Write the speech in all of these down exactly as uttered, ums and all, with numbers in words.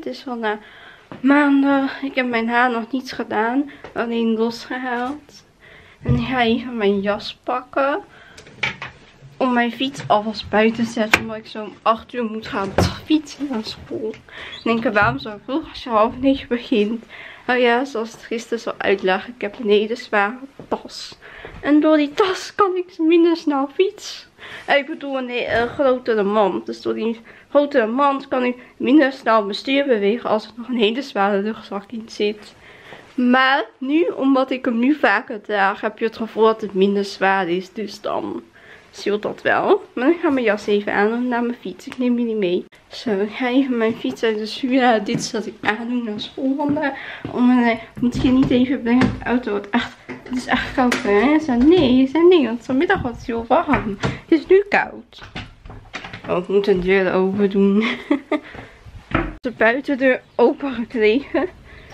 Het is vandaag maandag. Ik heb mijn haar nog niets gedaan. Alleen losgehaald. En ik ga even mijn jas pakken. Om mijn fiets alvast buiten te zetten. Omdat ik zo om acht uur moet gaan fietsen naar school. En denk ik, waarom zo vroeg als je half negen begint? Oh ja, zoals het gisteren zal uitleggen. Ik heb een hele zware tas. En door die tas kan ik minder snel fietsen. Ik bedoel een uh, grotere mand. Dus door die grotere mand kan ik minder snel mijn stuur bewegen als er nog een hele zware rugzak in zit. Maar nu, omdat ik hem nu vaker draag, heb je het gevoel dat het minder zwaar is. Dus dan scheelt dat wel. Maar ik ga mijn jas even aan naar mijn fiets. Ik neem jullie mee. Zo, ik ga even mijn fiets uit de schuur. Dit is wat ik aandoen naar school vandaag. Om, uh, moet je niet even brengen. De auto wordt echt... Het is echt koud, hè? Ze nee, ze nee, want vanmiddag was het heel warm. Het is nu koud. Oh, ik moet een deur open doen. De buitendeur open gekregen.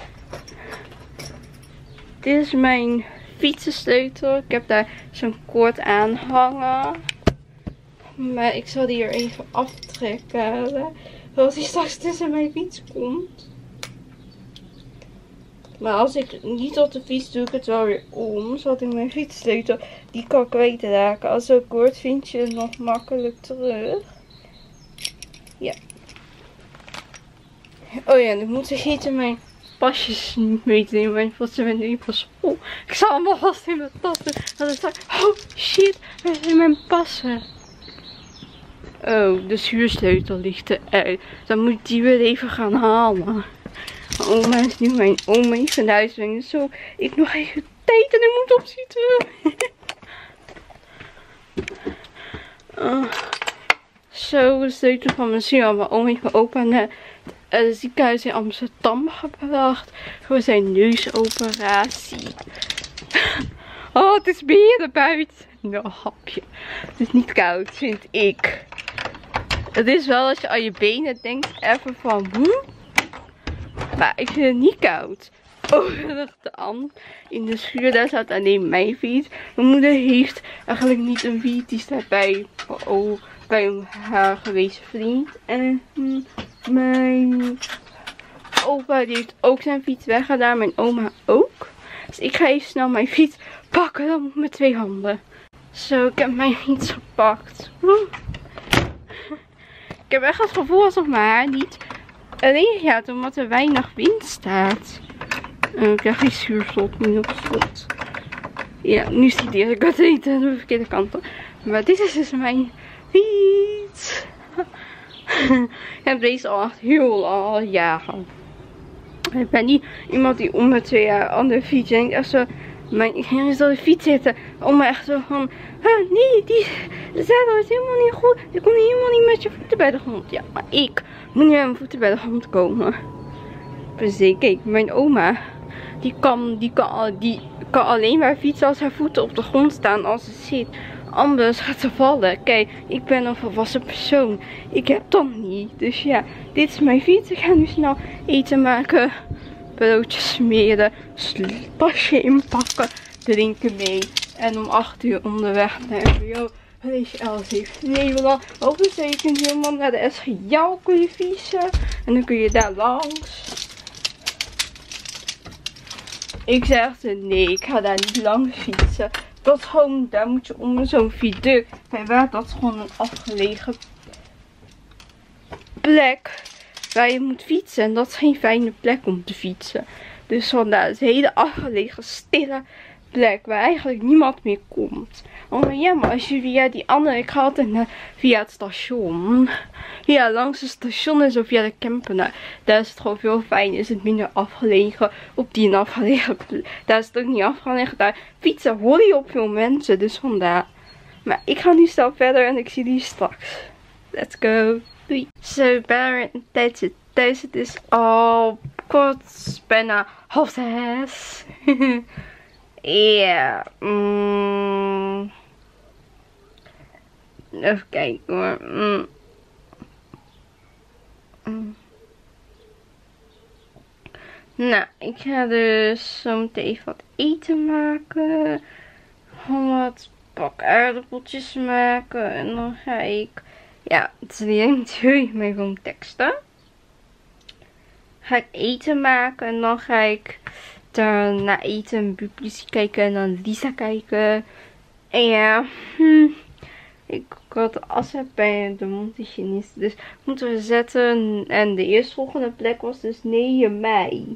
Dit is mijn fietsensleutel. Ik heb daar zo'n koord aan hangen. Maar ik zal die er even aftrekken. Zodat hij straks tussen mijn fiets komt. Maar als ik niet op de fiets doe ik het wel weer om. Zodat ik mijn fietssleutel, die kan kwijtraken. Als het koord vind je het nog makkelijk terug. Ja. Oh ja, en ik moet vergeten mijn pasjes niet mee te nemen. Want ze zijn nu van school. Ik zal allemaal vast in mijn tas doen. Dat is daar. Oh shit, waar zijn mijn passen? Oh, de schuursleutel ligt eruit. Dan moet ik die weer even gaan halen. Oma is nu mijn oma even naar huis brengen. Zo, ik nog even tijd en ik moet opschieten. uh, zo, de sleutel van mijn zie. Mijn oma heeft mijn opa naar het ziekenhuis in Amsterdam gebracht. Voor zijn neusoperatie. Oh, het is beren buiten. Nou, hapje. Het is niet koud, vind ik. Het is wel als je aan je benen denkt even van... Hm? Maar ik vind het niet koud. Oh, dan. In de schuur, daar staat alleen mijn fiets. Mijn moeder heeft eigenlijk niet een fiets. Die staat bij, oh, bij haar gewezen vriend. En hm, mijn opa die heeft ook zijn fiets weggedaan. Mijn oma ook. Dus ik ga even snel mijn fiets pakken. Dan moet ik met twee handen. Zo, ik heb mijn fiets gepakt. Woe. Ik heb echt het gevoel alsof mijn haar niet regen gaat, omdat er weinig wind staat. Uh, ik krijg geen zuurslot nu op slot. Ja, nu zit hij. Ik had het niet aan de verkeerde kant op. Maar dit is dus mijn fiets. Ik heb deze al echt heel lang, al jaren. Ik ben niet iemand die om de twee jaar aan de fiets denkt. Echt zo, mijn, ik ging eens op de fiets zitten. Oma echt zo van, ah, nee, die zadel is helemaal niet goed. Je komt helemaal niet met je voeten bij de grond. Ja, maar ik moet niet met mijn voeten bij de grond komen. Precies, kijk, mijn oma, die kan, die, kan, die kan alleen maar fietsen als haar voeten op de grond staan als ze zit. Anders gaat ze vallen. Kijk, ik ben een volwassen persoon. Ik heb dat niet. Dus ja, dit is mijn fiets. Ik ga nu snel eten maken. Broodjes smeren. Pasje inpakken. Drinken mee. En om acht uur onderweg naar M B O. College L C Flevoland. Oversteken helemaal naar de S G Jou kun je fietsen. En dan kun je daar langs. Ik zeg ze nee, ik ga daar niet langs fietsen. Dat is gewoon, daar moet je onder zo'n viaduct. Bij waar dat is gewoon een afgelegen plek waar je moet fietsen. En dat is geen fijne plek om te fietsen. Dus vandaar, het is een hele afgelegen, stille plek waar eigenlijk niemand meer komt. Oh maar ja, maar als je via die andere, ik ga altijd naar, via het station. Ja, langs het station en zo via de camper. Daar is het gewoon veel fijner. Is het minder afgelegen op die afgelegen plek. Daar is het ook niet afgelegen. Daar fietsen hoor je op veel mensen. Dus vandaar. Maar ik ga nu snel verder en ik zie die straks. Let's go. Doei. Zo, bijna tijd zit thuis. Het is al kort, bijna half zes. Ja. Mm. Even kijken hoor. Mm. Mm. Nou, ik ga dus zo meteen even wat eten maken. Gewoon wat pak aardappeltjes maken. En dan ga ik... Ja, het is niet natuurlijk mee gewoon teksten. ga ik eten maken. En dan ga ik daarna eten, Publici kijken en dan Lisa kijken. En ja, hm, ik had afzet bij de mondhygiënist. Dus moeten we zetten. En de eerstvolgende plek was dus negen mei.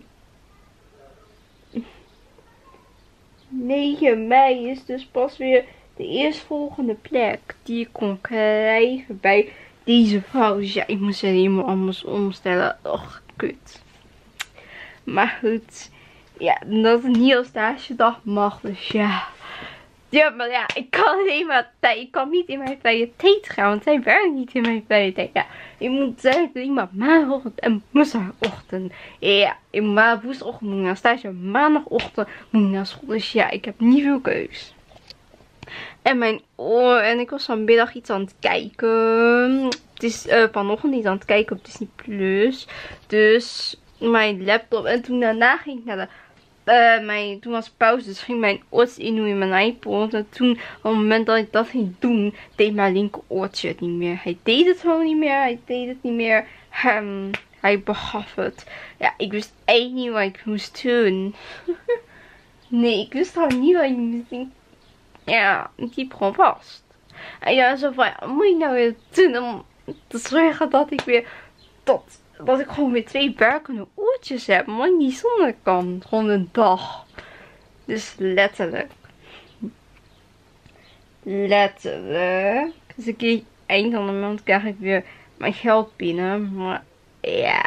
negen mei is dus pas weer de eerstvolgende plek die ik kon krijgen bij deze vrouw. Dus ja, ik moest het helemaal anders omstellen. Och, kut. Maar goed. Ja, dat het niet als stagedag mag. Dus ja. Ja, maar ja, ik kan alleen maar tijd. Ik kan niet in mijn vrije tijd gaan. Want zij werkt niet in mijn vrije tijd. Ja, ik moet zeggen, alleen maar maandagochtend en woensdagochtend. Ja, in ma woensdagochtend moet ik naar stage. Maandagochtend moet ik naar school. Dus ja, ik heb niet veel keus. En mijn oor. En ik was vanmiddag iets aan het kijken. Het is uh, vanochtend iets aan het kijken op Disney Plus. Dus mijn laptop. En toen daarna ging ik naar de. Uh, mijn, toen was pauze, dus ging mijn oortje in doen in mijn iPod. En toen, op het moment dat ik dat ging doen, deed mijn linker oortje het niet meer. Hij deed het gewoon niet meer. Hij deed het niet meer. Um, hij begaf het. Ja, ik wist eigenlijk niet wat ik moest doen. Nee, ik wist gewoon niet wat ik moest doen. Ja, ik liep gewoon vast. En ja, zo van, ja, wat moet ik nou weer doen om te zorgen dat ik weer tot... Dat ik gewoon weer twee werkende oortjes heb. Maar ik niet zonder kan. Gewoon een dag. Dus letterlijk. Letterlijk. Dus ik keer eind van de maand krijg ik weer mijn geld binnen. Maar ja.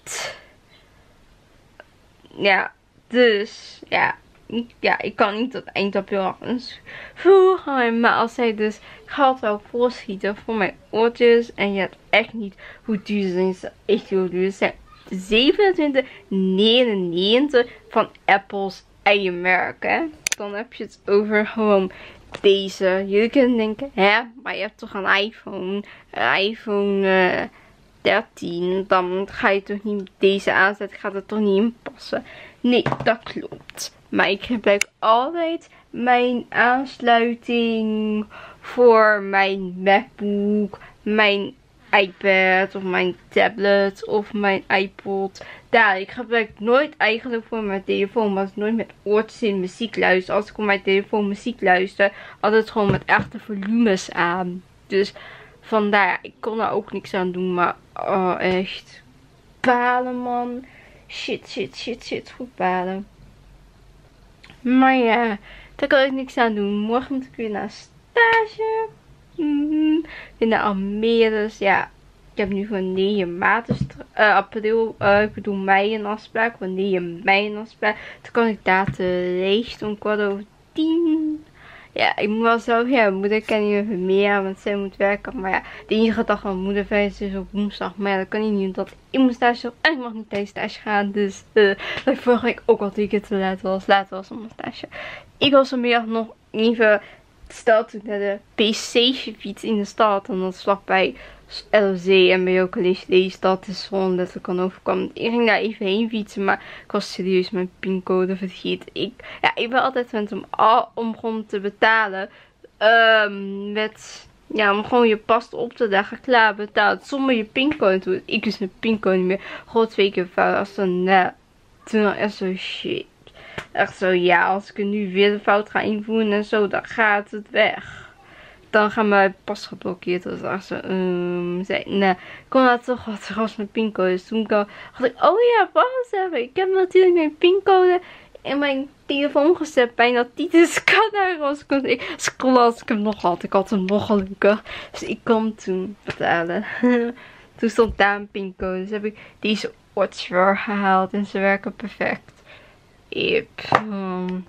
Ja. Dus ja. Ja, ik kan niet tot eind april eens vroeger. Maar als zij dus geld wel voorschieten voor mijn oortjes. En je hebt echt niet hoe duur ze zijn. Ze echt heel duur. Ze zijn zevenentwintig negenennegentig van Apple's eigen merk. Hè? Dan heb je het over gewoon deze. Jullie kunnen denken, hè, maar je hebt toch een iPhone. Een iPhone uh, dertien. Dan ga je toch niet deze aanzetten. Gaat het toch niet in passen. Nee, dat klopt. Maar ik gebruik altijd mijn aansluiting voor mijn MacBook, mijn iPad of mijn tablet of mijn iPod. Daar, ik gebruik nooit eigenlijk voor mijn telefoon, maar als ik nooit met oortjes in muziek luister. Als ik op mijn telefoon muziek luister, altijd gewoon met echte volumes aan. Dus vandaar, ik kon er ook niks aan doen, maar oh, echt balen, man. Shit, shit, shit, shit, goed balen. Maar ja, daar kan ik niks aan doen. Morgen moet ik weer naar stage. Mm-hmm. Weer naar Almere. Dus ja, ik heb nu voor negen maart, dus uh, april, uh, ik bedoel mei een afspraak. Voor negen mei een afspraak. Dan kan ik daar terecht om kwart over tien. Ja, ik moet wel zo, ja, moeder kan niet even meer, want zij moet werken. Maar ja, de enige dag van moederfeest is op woensdag. Maar ja, dat kan niet, omdat ik moet stage en ik mag niet tijdens stage gaan. Dus uh, dat ik vorige week ook al twee keer te laat was. Later was op mijn stage. Ik was vanmiddag nog even stad toen naar de P C-fiets in de stad. En dat is vlakbij L Z en bij jouw college deze dat is gewoon dat ik kan overkomen. Ik ging daar even heen fietsen, maar ik was serieus mijn pincode vergeten. Ik, ja, ik ben altijd gewend om, om gewoon te betalen. Um, met, ja, om gewoon je pas op te dagen klaar betaald. Zonder je pincode te doen. Ik wist mijn pincode niet meer. Gewoon twee keer fout. Als dan, nou, toen was echt zo shit. Echt zo, ja, als ik er nu weer de fout ga invoeren en zo, dan gaat het weg. Dan gaan mijn pas geblokkeerd. Dus als ze um, zei, nee, kom nou toch wat terug als mijn pincode. Dus toen dacht ik, oh ja, wacht even. Ik heb natuurlijk mijn pincode in mijn telefoon gezet. Bijna Titus kan als ik scrollen als ik hem nog had. Ik had hem nog gelukkig. Dus ik kon toen betalen. Toen stond daar een pincode. Dus heb ik deze watch weer gehaald. En ze werken perfect. Yep. Um,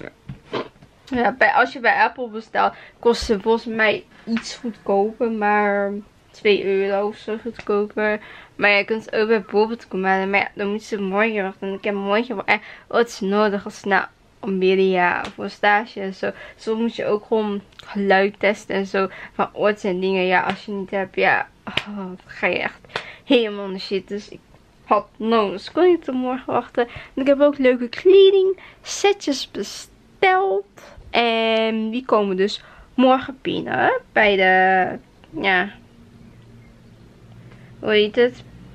ja, bij, als je bij Apple bestelt, kost ze volgens mij iets goedkoper, maar twee euro of zo goedkoper. Maar je kunt ook bij Bol.com komen, maar ja, dan moet ze morgen wachten. En ik heb morgen wel echt wat nodig als nou media voor stage en zo. Zo moet je ook gewoon geluid testen en zo van oortjes en dingen. Ja, als je niet hebt, ja, oh, dan ga je echt helemaal in de shit. Dus ik had nodig, dus kon je tot morgen wachten. En ik heb ook leuke kleding setjes besteld. En die komen dus morgen binnen. Bij de, ja, hoe heet het?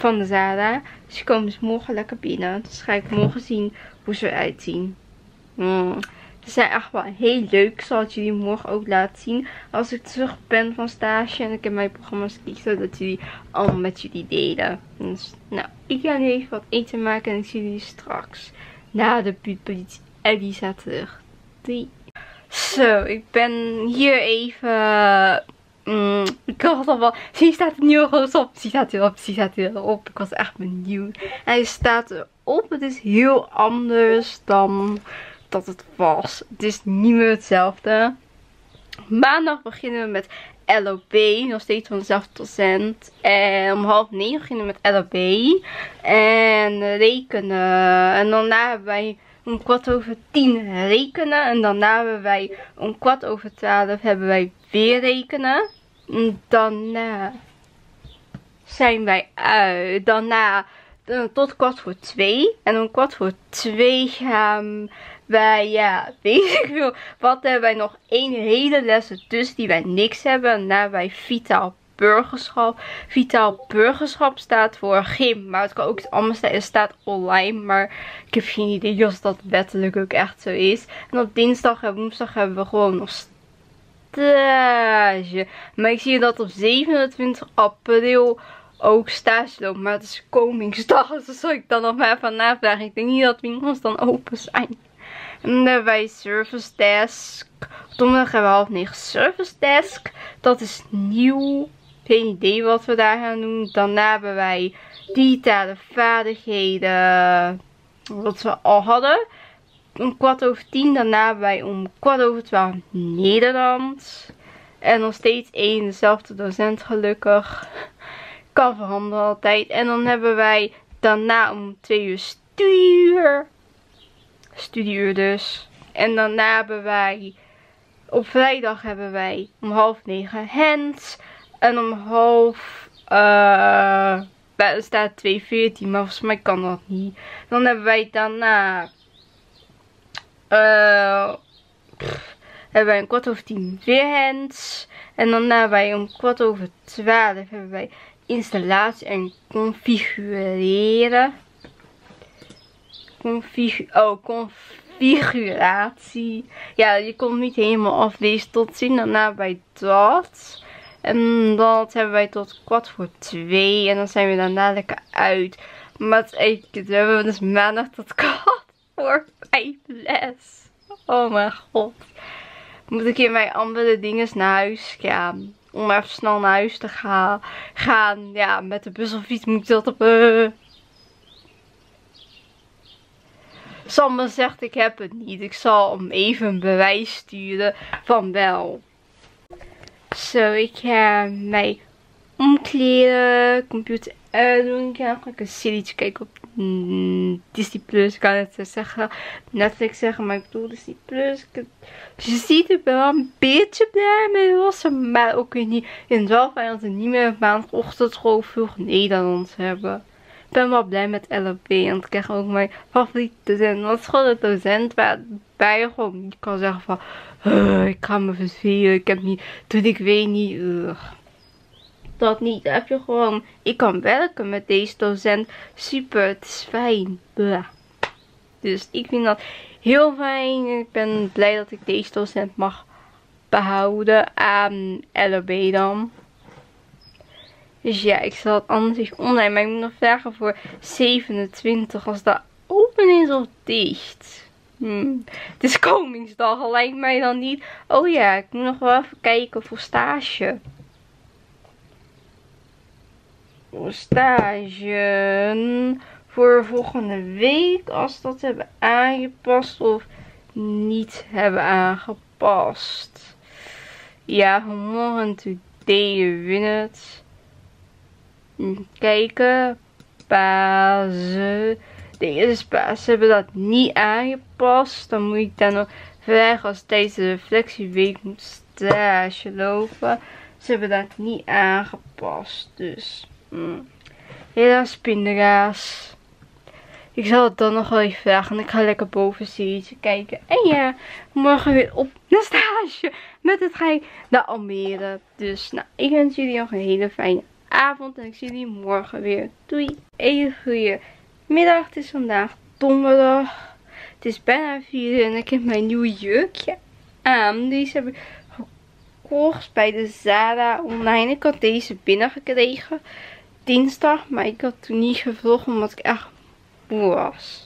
van de Zara. Dus die komen dus morgen lekker binnen. Dus ga ik morgen zien hoe ze eruit zien. Mm. Ze zijn echt wel heel leuk. Ik zal het jullie morgen ook laten zien. Als ik terug ben van stage en ik heb mijn programma's kiezen. Dat jullie allemaal met jullie delen. Dus nou, ik ga nu even wat eten maken. En ik zie jullie straks na de buurtpolitie Elisa terug. Doei. Zo, ik ben hier even... Mm, ik had al wel... Zie, staat er nieuw roos op. Zie, staat erop. Zie, staat erop. Ik was echt benieuwd. En hij staat erop. Het is heel anders dan dat het was. Het is niet meer hetzelfde. Maandag beginnen we met L O B. Nog steeds van dezelfde docent. En om half negen beginnen we met L O B. En rekenen. En daarna hebben wij om kwart over tien rekenen. En daarna hebben wij om kwart over twaalf hebben wij weer rekenen. En daarna zijn wij uit. Daarna tot kwart voor twee. En om kwart voor twee gaan wij, ja, weet ik veel. Wat hebben wij nog één hele les dus die wij niks hebben. En daarna hebben wij vitaal burgerschap. Vitaal burgerschap staat voor gym. Maar het kan ook iets anders zijn. Het staat online. Maar ik heb geen idee of dat wettelijk ook echt zo is. En op dinsdag en woensdag hebben we gewoon nog stage. Maar ik zie dat op zevenentwintig april ook stage loopt. Maar het is Koningsdag. Dus dat zal ik dan nog maar even navragen. Ik denk niet dat winkels dan open zijn. En dan hebben wij service desk. Donderdag hebben we half negen service desk. Dat is nieuw. Geen idee wat we daar gaan doen. Daarna hebben wij digitale vaardigheden. Wat we al hadden. Om kwart over tien. Daarna hebben wij om kwart over twaalf Nederlands. En nog steeds één dezelfde docent gelukkig. Kan veranderen altijd. En dan hebben wij daarna om twee uur studieuur. Studieuur dus. En daarna hebben wij op vrijdag hebben wij om half negen hands. En om half... Uh, er staat twee veertien, maar volgens mij kan dat niet. Dan hebben wij daarna... Uh, pff, hebben wij een kwart over tien weer hands. En daarna hebben wij om kwart over twaalf hebben wij installatie en configureren. Configu oh, configuratie. Ja, je komt niet helemaal aflezen tot zien. Daarna bij dat. En dat hebben wij tot kwart voor twee. En dan zijn we daarna lekker uit. Maar het eten we hebben we dus maandag tot kwart voor vijf les. Oh mijn god. Moet ik in mijn andere dingen naar huis gaan. Om even snel naar huis te gaan. gaan. Ja, met de bus of fiets moet ik dat op... Uh... Sander zegt ik heb het niet. Ik zal hem even een bewijs sturen van wel. Zo, ik ga mij omkleden. Computer uitdoen. Ik ga nog een serietje kijken op mm, Disney Plus. Ik kan het zeggen. Netflix zeggen, maar ik bedoel Disney Plus. Ik, je ziet, ik ben wel een beetje blij mee was. Maar ook weer niet. In het wel fijn dat we niet meer maandagochtend gewoon vroeg Nederlands hebben. Ik ben wel blij met L O B. En ik krijg ook mijn favoriete docent. Dat is gewoon een docent waarbij je gewoon niet kan zeggen van... Uh, ik ga me vervelen. Ik heb niet... Toen ik weet niet... Uh, dat niet. Dan heb je gewoon... Ik kan werken met deze docent. Super. Het is fijn. Blah. Dus ik vind dat heel fijn. Ik ben blij dat ik deze docent mag behouden. Aan L O B dan. Dus ja, ik zal het anders even online. Maar ik moet nog vragen voor zevenentwintig. Als dat open is of dicht. Hmm. Het is Koningsdag. Lijkt mij dan niet. Oh ja, ik moet nog wel even kijken voor stage. Voor stage. Voor volgende week. Als dat hebben aangepast of niet hebben aangepast. Ja, morgen today win het. Kijken. Bazen. De eerste baas hebben dat niet aangepast. Dan moet ik dan nog vragen als tijdens de reflectieweek moet stage lopen. Ze hebben dat niet aangepast. Dus. Mm. Helaas pindakaas. Ik zal het dan nog wel even vragen. En ik ga lekker boven serietje kijken. En ja, morgen weer op de stage. Met het trein naar Almere. Dus nou, ik wens jullie nog een hele fijne avond en ik zie jullie morgen weer. Doei. Een goede middag. Het is vandaag donderdag. Het is bijna vier uur en ik heb mijn nieuwe jurkje aan. Deze heb ik gekocht bij de Zara online. Ik had deze binnengekregen dinsdag, maar ik had toen niet gevlogd omdat ik echt moe was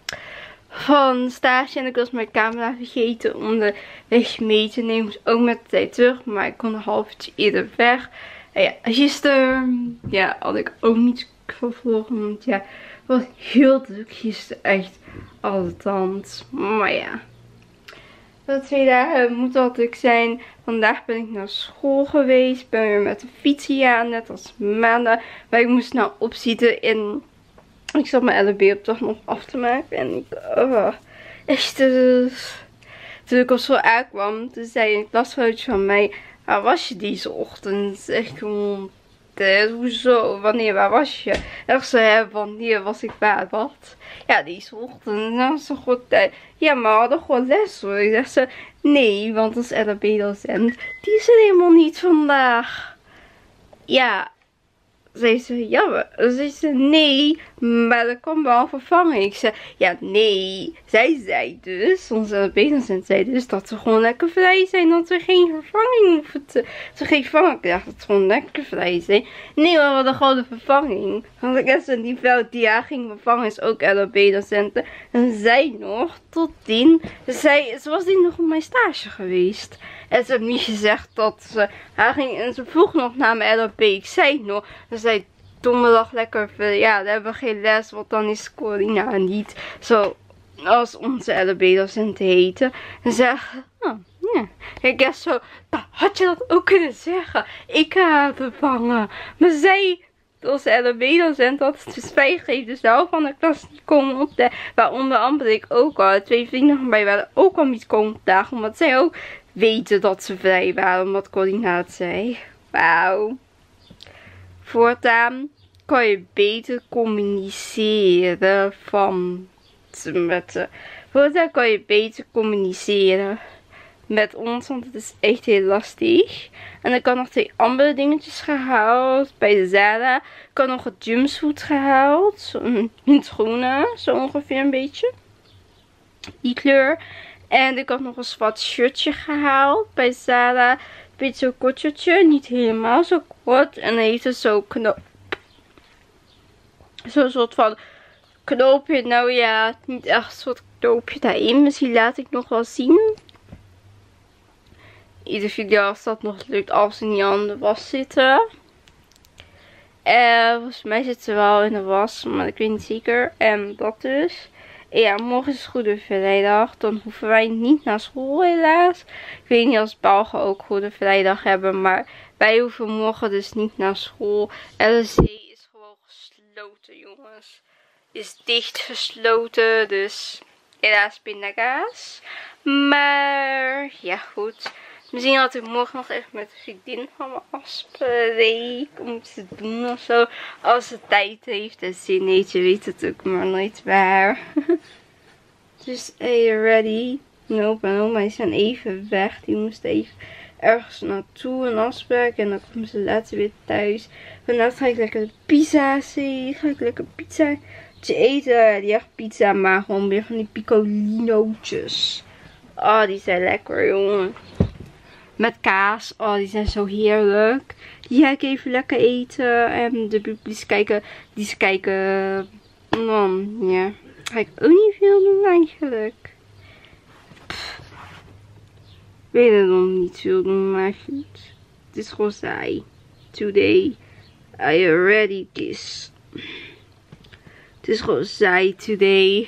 van stage. En ik was mijn camera vergeten om de weg mee te nemen. Dus ook met de tijd terug, maar ik kon een half eerder weg. En ja, gisteren ja, had ik ook niet gevlogd, want ja, het was heel druk gisteren, echt althans. Maar ja, de twee dagen moet al druk zijn. Vandaag ben ik naar school geweest. Ben weer met de fiets hier, net als maandag. Maar ik moest nou opzitten en ik zat mijn L B opdracht nog af te maken. En ik, oh, echt, uh, toen ik al zo aankwam, toen zei een klasgenootje van mij: waar was je deze ochtend? Echt gewoon, uh, hoezo? Wanneer, waar was je? En ik zei, wanneer was ik waar? Wat? Ja, deze ochtend. Nou, zo goed. Uh, ja, maar we hadden gewoon les hoor. Ik zeg ze, nee, want ons L B-docent, die is er helemaal niet vandaag. Ja. Zei ze, ja, zei ze, nee, maar er komt wel een vervanging. Ik zei, ja, nee. Zij zei dus, onze L B-docent zei dus dat ze gewoon lekker vrij zijn. Dat we geen vervanging hoeven te, ze geen vervanging krijgen. Dat ze gewoon lekker vrij zijn. Nee, maar we hadden gewoon een vervanging. Want ik heb ze die vrouw die haar ging vervangen is ook L B-docenten. En zij nog, tot tien, zij, ze was die nog op mijn stage geweest. En ze heeft niet gezegd dat ze haar ging. En ze vroeg nog naar mijn L B. Ik zei nog. Ze zei donderdag lekker. Ja, dan hebben we geen les. Want dan is Corina niet zo als onze L B-docent heten. En ze zei, oh, ja. Ik dacht zo, nou, had je dat ook kunnen zeggen? Ik ga haar vervangen. Maar zij, onze L B-docent, had het dus vrijgegeven. Dus de helft van de klas die komen op de. Waaronder andere ik ook al. Twee vrienden van mij waren ook al niet komen dagen. Omdat zij ook weten dat ze vrij waren, omdat Corina het zei. Wauw. Voortaan kan je beter communiceren van met de. Voortaan kan je beter communiceren met ons, want het is echt heel lastig. En ik had nog twee andere dingetjes gehaald bij de Zara. Ik had nog een jumpsuit gehaald, zo'n groene, zo ongeveer een beetje. Die kleur. En ik had nog een zwart shirtje gehaald bij Zara. Een beetje zo'n kort shirtje. Niet helemaal zo kort. En dan heeft het zo'n knoop. Zo'n soort van knoopje. Nou ja, niet echt een soort knoopje daarin. Misschien laat ik nog wel zien. Ieder video als dat nog lukt. Als ze niet aan de was zitten. En volgens mij zit ze wel in de was. Maar ik weet niet zeker. En dat dus. Ja, morgen is Goede Vrijdag. Dan hoeven wij niet naar school helaas. Ik weet niet als Belgen ook Goede Vrijdag hebben. Maar wij hoeven morgen dus niet naar school. L C is gewoon gesloten, jongens. Is dicht gesloten. Dus helaas pindakaas. Maar ja, goed. Misschien had ik morgen nog even met een vriendin van me afspreken om te doen of zo. Als ze tijd heeft en zin heeft, je weet het ook maar nooit waar. Dus hey, ready? Nope en oma zijn even weg. Die moest even ergens naartoe, een afspraak. En dan komen ze later weer thuis. Vandaag ga ik lekker pizza eten. Ga ik lekker pizza eten. Die echt pizza, maar gewoon weer van die picolinootjes. Oh, die zijn lekker, jongen. Met kaas. Oh, die zijn zo heerlijk. Die ga ik even lekker eten. En de puppies kijken. Die ze kijken. Dan, ja. Ga ik ook niet veel doen eigenlijk. Pff. Weet het nog niet veel doen, maar goed. Het is gewoon saai. Today. I already kiss. Het is gewoon saai today.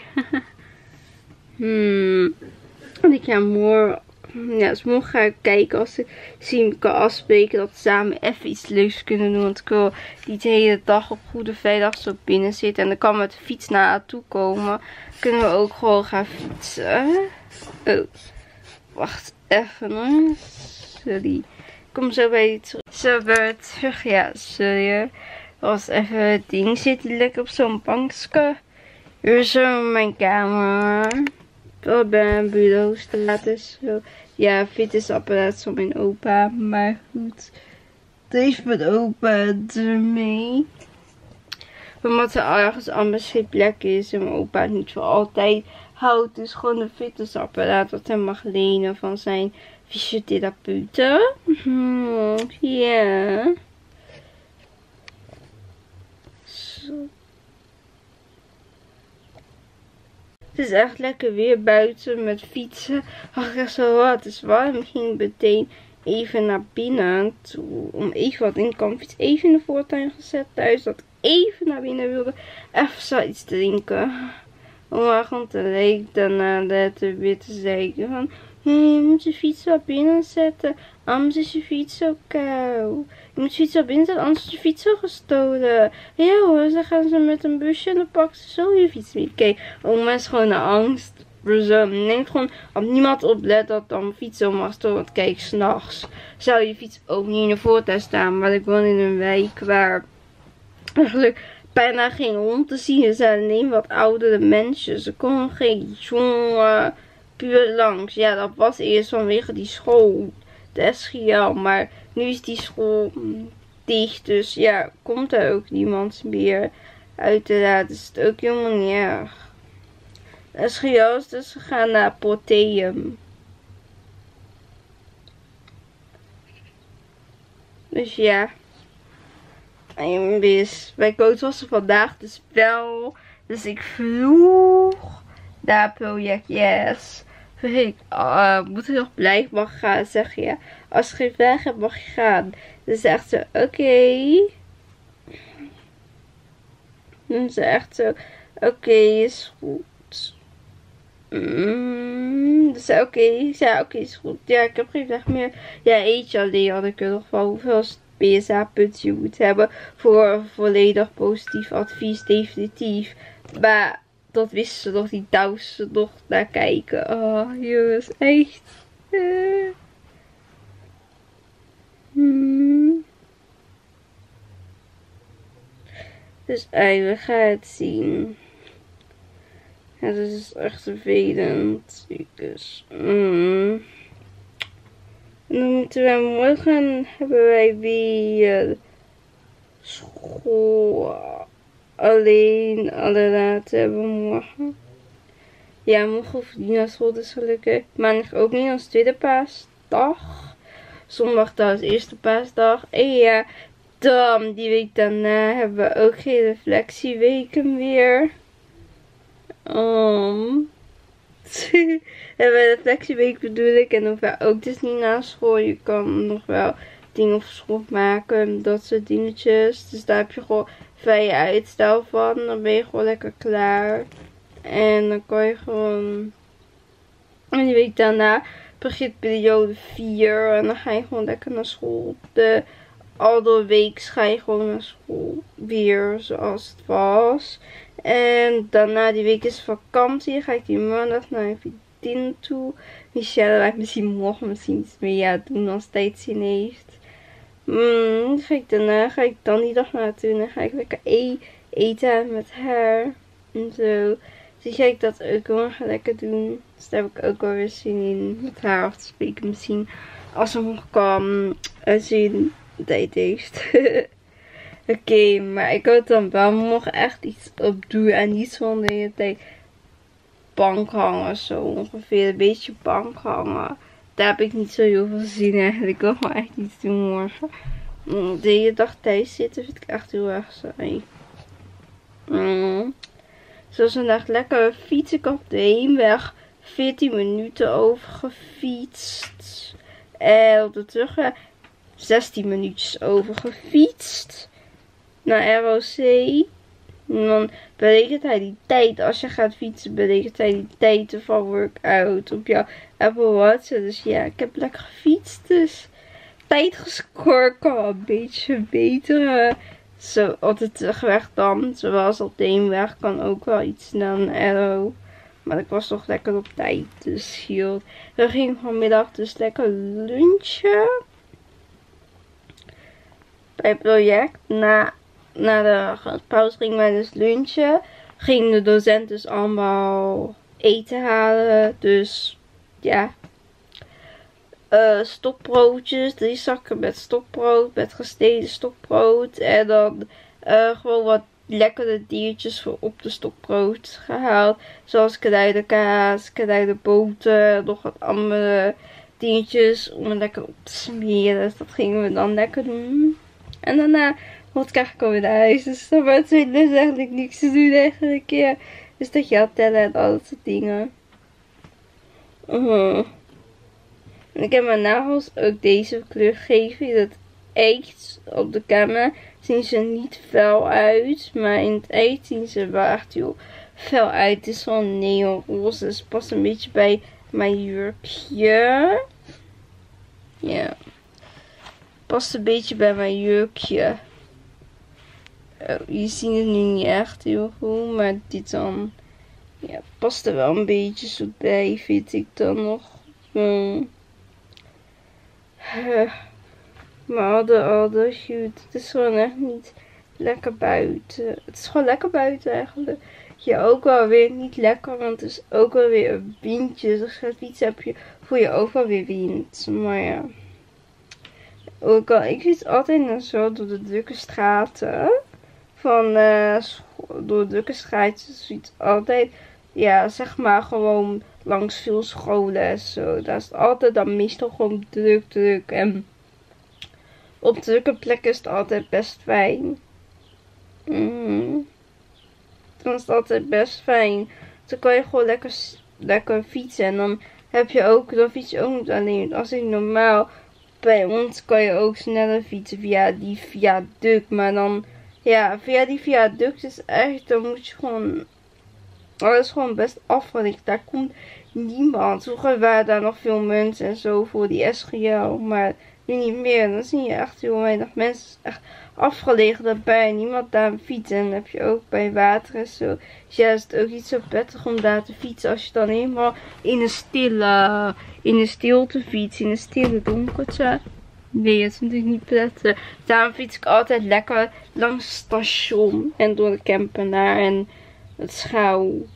hmm. En ik ga morgen. Ja, dus morgen ga ik kijken als ik zien kan afspreken dat we samen even iets leuks kunnen doen. Want ik wil niet de hele dag op Goede Vrijdag zo binnen zitten. En dan kan met de fiets naar haar toe komen. Kunnen we ook gewoon gaan fietsen. Oh, wacht even hoor. Sorry. Ik kom zo bij je terug. Zo bij je terug. Ja, sorry. Er was even het ding. Zit hij lekker op zo'n bankje. Hier is zo mijn kamer. Op mijn bureau staat dus zo. Ja, fitnessapparaat van mijn opa. Maar goed. Deze met opa ermee. Omdat er ergens anders geen plek is en mijn opa het niet voor altijd houdt. Dus gewoon een fitnessapparaat wat hij mag lenen van zijn fysiotherapeuten. Hmm, ja. Zo. Het is echt lekker weer buiten met fietsen. Ach, ik zo wat. Het is warm. Ik ging meteen even naar binnen toe. Om even wat in de kampfiets. Even in de voortuin gezet thuis. Dat ik even naar binnen wilde. Even zo iets drinken. Om maar gewoon te leek daarna letter weer te zeggen van. Nee, je moet je fiets wel binnen zetten. Anders is je fiets zo koud. Je moet je fiets wel binnen zetten, anders is je fiets wel gestolen. Ja hoor, dan gaan ze met een busje en dan pakken ze zo je fiets mee. Kijk, oma is gewoon een angst. Zo, denk gewoon, als niemand oplet dat dan fiets zo mag stolen. Want kijk, s'nachts zou je fiets ook niet in de voortuin staan. Maar ik woon in een wijk waar eigenlijk bijna geen hond te zien. Er zijn alleen wat oudere mensen. Ze komen geen jongen puur langs. Ja, dat was eerst vanwege die school. De S G L. Maar nu is die school dicht. Dus ja, komt er ook niemand meer. Uiteraard is het ook helemaal niet erg. De S G L is dus gegaan naar Porteum. Dus ja. En dus, mijn coach was er vandaag dus wel. Dus ik vroeg naar project yes. Vroeg ik, uh, moet ik nog blijven? Mag ik gaan? Zeg je, ja. Als je geen vraag hebt, mag je gaan. Dus zegt ze, oké. Okay. Dan ze echt zo, oké, okay, is goed. Mm, dus oké, okay. Ik zei, oké, okay, is goed. Ja, ik heb geen vraag meer. Ja, eet je alleen had ik er nog van hoeveel P S A-punten je moet hebben voor volledig positief advies, definitief. Maar dat wisten ze nog niet, daar moesten ze nog naar kijken. Oh, jongens, echt. Uh. Hmm. Dus eigenlijk ga het zien. Ja, dat is echt vervelend. Dus, mm. En dan moeten wij morgen hebben wij weer school. Alleen alle laten hebben morgen. Ja, morgen hoef ik niet naar school, dus gelukkig. Maandag ook niet, als tweede paasdag. Zondag trouwens eerste paasdag. En ja, dan die week daarna hebben we ook geen reflectieweken meer. Um. hebben we reflectieweek bedoel ik. En dan hoef ook dus niet naar school. Je kan nog wel dingen voor school maken. Dat soort dingetjes. Dus daar heb je gewoon vrije uitstel van. Dan ben je gewoon lekker klaar. En dan kan je gewoon. En die week daarna begint periode vier. En dan ga je gewoon lekker naar school. De andere week ga je gewoon naar school. Weer zoals het was. En daarna die week is vakantie. Ga ik die maandag naar een vriendin toe. Michelle laat misschien morgen misschien iets meer ja, doen als tijd zin heeft. Mm, ga ik daarna ga ik dan die dag naartoe. En dan ga ik lekker e eten met haar. En zo. Dus ga ik dat ook morgen lekker doen. Dus daar heb ik ook wel weer zin in. Met haar af te spreken misschien. Als ze nog kan. En zin tijd heeft. Oké, okay, maar ik hoop dan wel morgen echt iets op doen. En niet zo'n de hele tijd bank hangen. Zo ongeveer een beetje bank hangen. Daar heb ik niet zo heel veel zin in. Eigenlijk wil gewoon echt iets doen morgen. De hele dag thuis zitten vind ik echt heel erg saai. Mm. Zoals vandaag lekker fietsen. Ik heb de heenweg veertien minuten over gefietst. En op de terugweg zestien minuutjes over gefietst. Naar R O C. En dan berekent hij die tijd. Als je gaat fietsen, berekent hij die tijd van workout op jouw Apple Watch. Dus ja, ik heb lekker gefietst. Dus tijd gescoord kan wel een beetje verbeteren. Zo, op de terugweg dan. Zoals op de heenweg kan ook wel iets naar een arrow. Maar ik was toch lekker op tijd. Dus scheelt. We gingen vanmiddag dus lekker lunchen. Bij het project. Na, na de pauze gingen wij dus lunchen. Gingen de docent dus allemaal eten halen. Dus ja. uh, stokbroodjes. Drie zakken met stokbrood. Met gesneden stokbrood. En dan uh, gewoon wat lekkere diertjes voor op de stokbrood gehaald. Zoals kaas, boter. Nog wat andere diertjes om het lekker op te smeren. Dus dat gingen we dan lekker doen. En daarna wat krijg ik alweer naar huis. Dus dan was het dus eigenlijk niks te doen eigenlijk. Ja. Dus dat je gaat tellen en al dat soort dingen. Uh-huh. En ik heb mijn nagels ook deze kleur gegeven. Dat echt op de camera zien ze niet fel uit. Maar in het echt zien ze wel echt heel fel uit. Het is gewoon neonroze. Dus het past een beetje bij mijn jurkje. Ja. Past een beetje bij mijn jurkje. Oh, je ziet het nu niet echt heel goed. Maar dit dan. Ja, past er wel een beetje zo bij. Vind ik dan nog. Hmm. Uh, maar hadden hadden. Shoot. Het is gewoon echt niet lekker buiten. Het is gewoon lekker buiten eigenlijk. Ja, ook wel weer niet lekker. Want het is ook wel weer een windje. Dus als je gaat fietsen heb je, voel je ook wel weer wind. Maar ja. Ook al, ik fiets altijd zo door de drukke straten. Van uh, door de drukke straatjes. Dus fiets altijd. Ja, zeg maar gewoon langs veel scholen en zo. Daar is het altijd dan meestal gewoon druk, druk. En op drukke plekken is het altijd best fijn. Mm. Dan is het altijd best fijn. Dan kan je gewoon lekker, lekker fietsen. En dan heb je ook, dan fiets je ook niet alleen. Als ik normaal, bij ons kan je ook sneller fietsen via die viaduct. Maar dan, ja, via die viaduct is echt, dan moet je gewoon, dat is gewoon best afgelicht. Daar komt niemand. Vroeger waren daar nog veel mensen en zo voor die S G L. Maar nu niet meer. Dan zie je echt heel weinig mensen. Echt afgelegen daarbij. Niemand daar fietsen. En dan heb je ook bij water en zo. Dus ja, is het ook niet zo prettig om daar te fietsen. Als je dan helemaal in een stille, in een stilte fietst. In een stille donkertje. Nee, dat is natuurlijk niet prettig. Daarom fiets ik altijd lekker langs het station. En door de Kempenaar en het Schouw.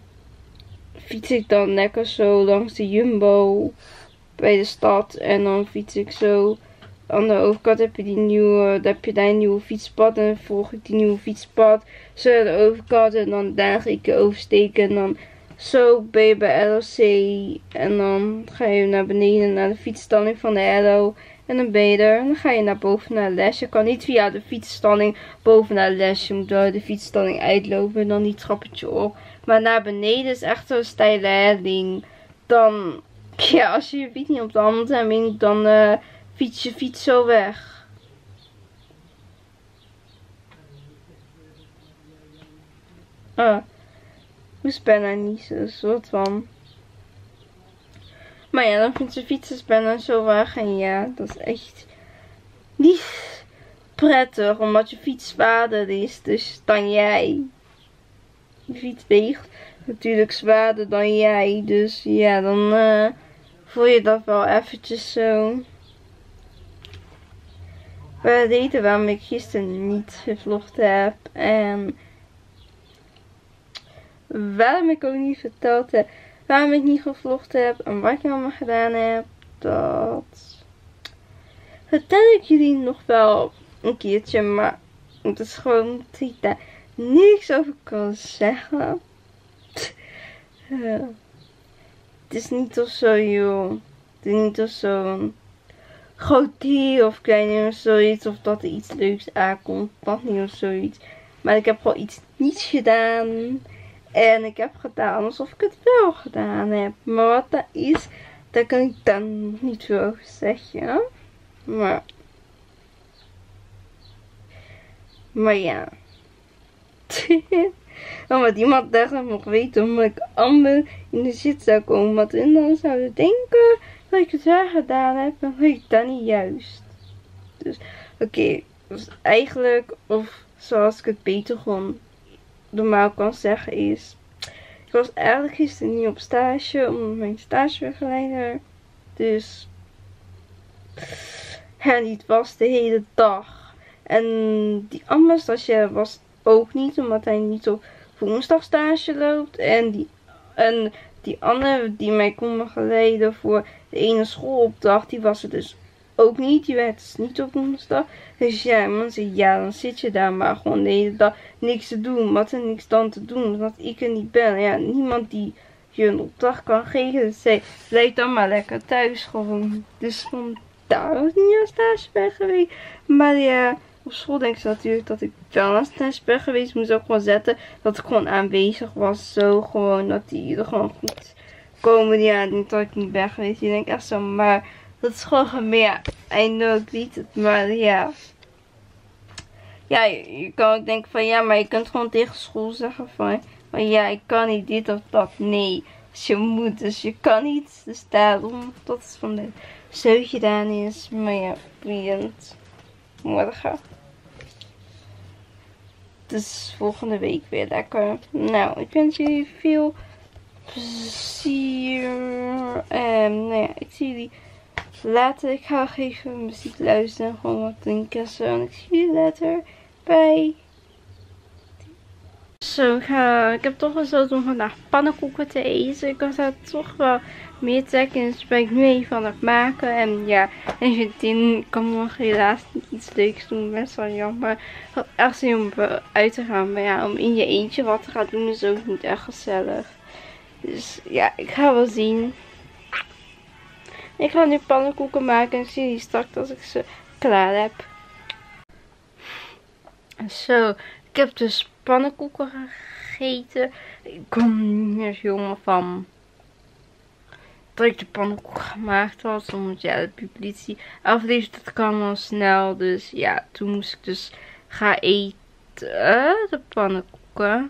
Fiets ik dan lekker zo langs de Jumbo bij de stad. En dan fiets ik zo. Aan de overkant heb je die nieuwe, daar heb je daar een nieuwe fietspad. En dan volg ik die nieuwe fietspad. Zo aan de overkant. En dan daar ga ik je oversteken. En dan zo ben je bij L O C. En dan ga je naar beneden naar de fietsstalling van de L O. En dan ben je er. En dan ga je naar boven naar de les. Je kan niet via de fietsstalling boven naar de les. Je moet door de fietsstalling uitlopen. En dan die trappetje op. Maar naar beneden is echt zo'n steile helling. Dan, ja, als je je fiets niet op de hand hebt, dan uh, fiets je fiets zo weg. Ah, moest bijna niet zo soort van. Maar ja, dan vindt ze fietsers bijna zo weg. En ja, dat is echt niet prettig. Omdat je fiets zwaarder is dus dan jij. Je fiets weegt natuurlijk zwaarder dan jij. Dus ja, dan uh, voel je dat wel eventjes zo. Maar de reden waarom ik gisteren niet gevlogd heb. En waarom ik ook niet verteld heb waarom ik niet gevlogd heb. En wat ik allemaal gedaan heb. Dat vertel ik jullie nog wel een keertje. Maar het is gewoon dat ik daar niks over kan zeggen. Uh, het is niet of zo, joh. Het is niet of zo'n groot dier of klein of zoiets. Of dat er iets leuks aankomt. Dat niet of zoiets. Maar ik heb gewoon iets niets gedaan. En ik heb gedaan alsof ik het wel gedaan heb. Maar wat dat is, daar kan ik dan nog niet veel over zeggen. Maar. Maar ja. Omdat iemand daar nog weet omdat ik allemaal in de shit zou komen. Want en dan zouden denken dat ik het wel gedaan heb. Dan weet ik dat niet juist. Dus oké. Okay, dus eigenlijk, of zoals ik het beter gewoon normaal kan zeggen is. Ik was eigenlijk gisteren niet op stage. Omdat mijn stagebegeleider dus er niet was de hele dag. En die andere stagiair was ook niet, omdat hij niet op woensdag stage loopt. En, die, en die andere die mij kon begeleiden voor de ene schoolopdracht, die was er dus ook niet. Die werd dus niet op woensdag. Dus ja, man zei, ja, dan zit je daar maar gewoon de hele dag niks te doen. Wat er niks dan te doen, omdat ik er niet ben. Ja, niemand die je een opdracht kan geven. Dus zei, blijf dan maar lekker thuis gewoon. Dus van daar was ik niet aan stage ben geweest. Maar ja, op school denk ze natuurlijk dat ik wel aan stage ben geweest. Ik moest ook wel zetten dat ik gewoon aanwezig was. Zo gewoon, dat die er gewoon goed komen. Ja, niet dat ik niet ben geweest. Je denkt echt zo, maar dat is gewoon gemeen. Eindelijk niet het, maar ja. Ja, je, je kan ook denken van ja, maar je kunt gewoon tegen school zeggen van, van ja, ik kan niet dit of dat. Nee, dus je moet, dus je kan niet. Dus daarom, dat is van de zo gedaan is. Maar ja, boeiend. Morgen. Dus volgende week weer lekker. Nou, ik wens jullie veel plezier. En nou ja, ik zie jullie later. Ik ga nog even muziek luisteren. Gewoon wat drinken en zo. En ik zie jullie later. Bye. Zo, ik, ga, ik heb toch besloten om vandaag pannenkoeken te eten. Ik was daar toch wel meer trek in. Dus ben ik nu even aan het maken. En ja, en vriendin kan nog helaas niet iets leuks doen. Best wel jammer. Ik had echt zin om uit te gaan. Maar ja, om in je eentje wat te gaan doen is ook niet echt gezellig. Dus ja, ik ga wel zien. Ik ga nu pannenkoeken maken. En zie jullie straks als ik ze klaar heb. Zo, ik heb dus pannenkoeken gegeten. Ik kwam niet meer jongen van dat ik de pannenkoeken gemaakt had. Omdat ja, de publicie afleest, dat kan wel snel. Dus ja, toen moest ik dus gaan eten. De pannenkoeken.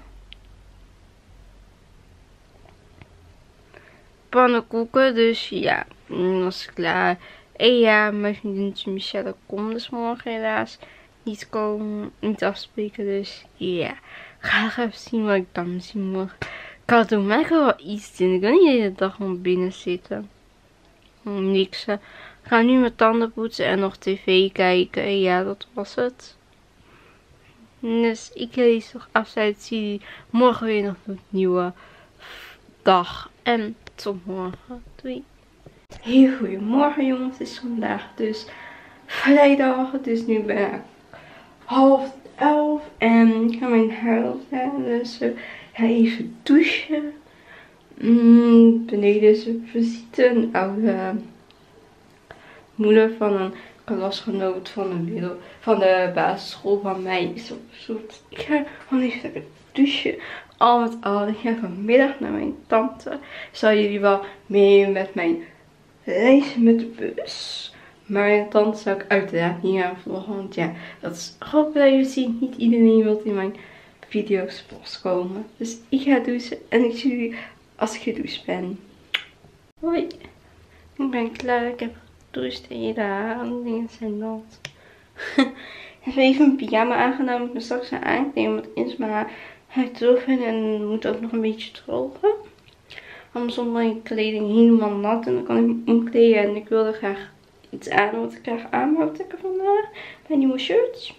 Pannenkoeken, dus ja, dan was ik klaar. En ja, mijn vriendinnetje Michelle kon dus morgen helaas niet komen, niet afspreken, dus ja. Ga nog even zien wat ik dan misschien morgen kan doen. Maar ik wil wel iets doen. Ik wil niet de hele dag gewoon binnen zitten. Niks. Ik ga nu mijn tanden poetsen en nog tv kijken. En ja, dat was het. Dus ik lees toch afsluit. Zie jullie morgen weer nog een nieuwe dag. En tot morgen. Doei. Heel goedemorgen jongens. Het is vandaag dus vrijdag. Het is nu bijna half elf. En ik ga mijn haar opstaan. Dus ik ga even douchen. Mm, beneden is een visite. Een oude moeder van een klasgenoot van de, middel, van de basisschool van mij is op bezoek. Ik ga gewoon even lekker douchen. Al met al, ik ga vanmiddag naar mijn tante. Zal jullie wel mee met mijn reizen met de bus. Maar mijn tante zou ik uiteraard niet gaan vloggen. Want ja, dat is gewoon privacy. Niet iedereen wil in mijn video's komen. Dus ik ga douchen en ik zie jullie als ik gedoucht ben. Hoi. Ik ben klaar. Ik heb gedoucht en hele haren. Dingen zijn nat. Ik heb even een pyjama aangenomen. Ik ben straks gaan aankleden. Want in mijn haar ga ik drogen en moet ook nog een beetje drogen. Anders wordt mijn kleding helemaal nat en dan kan ik me omkleden. En ik wilde graag iets aan wat ik graag aan wou trekken vandaag. Mijn nieuwe shirts.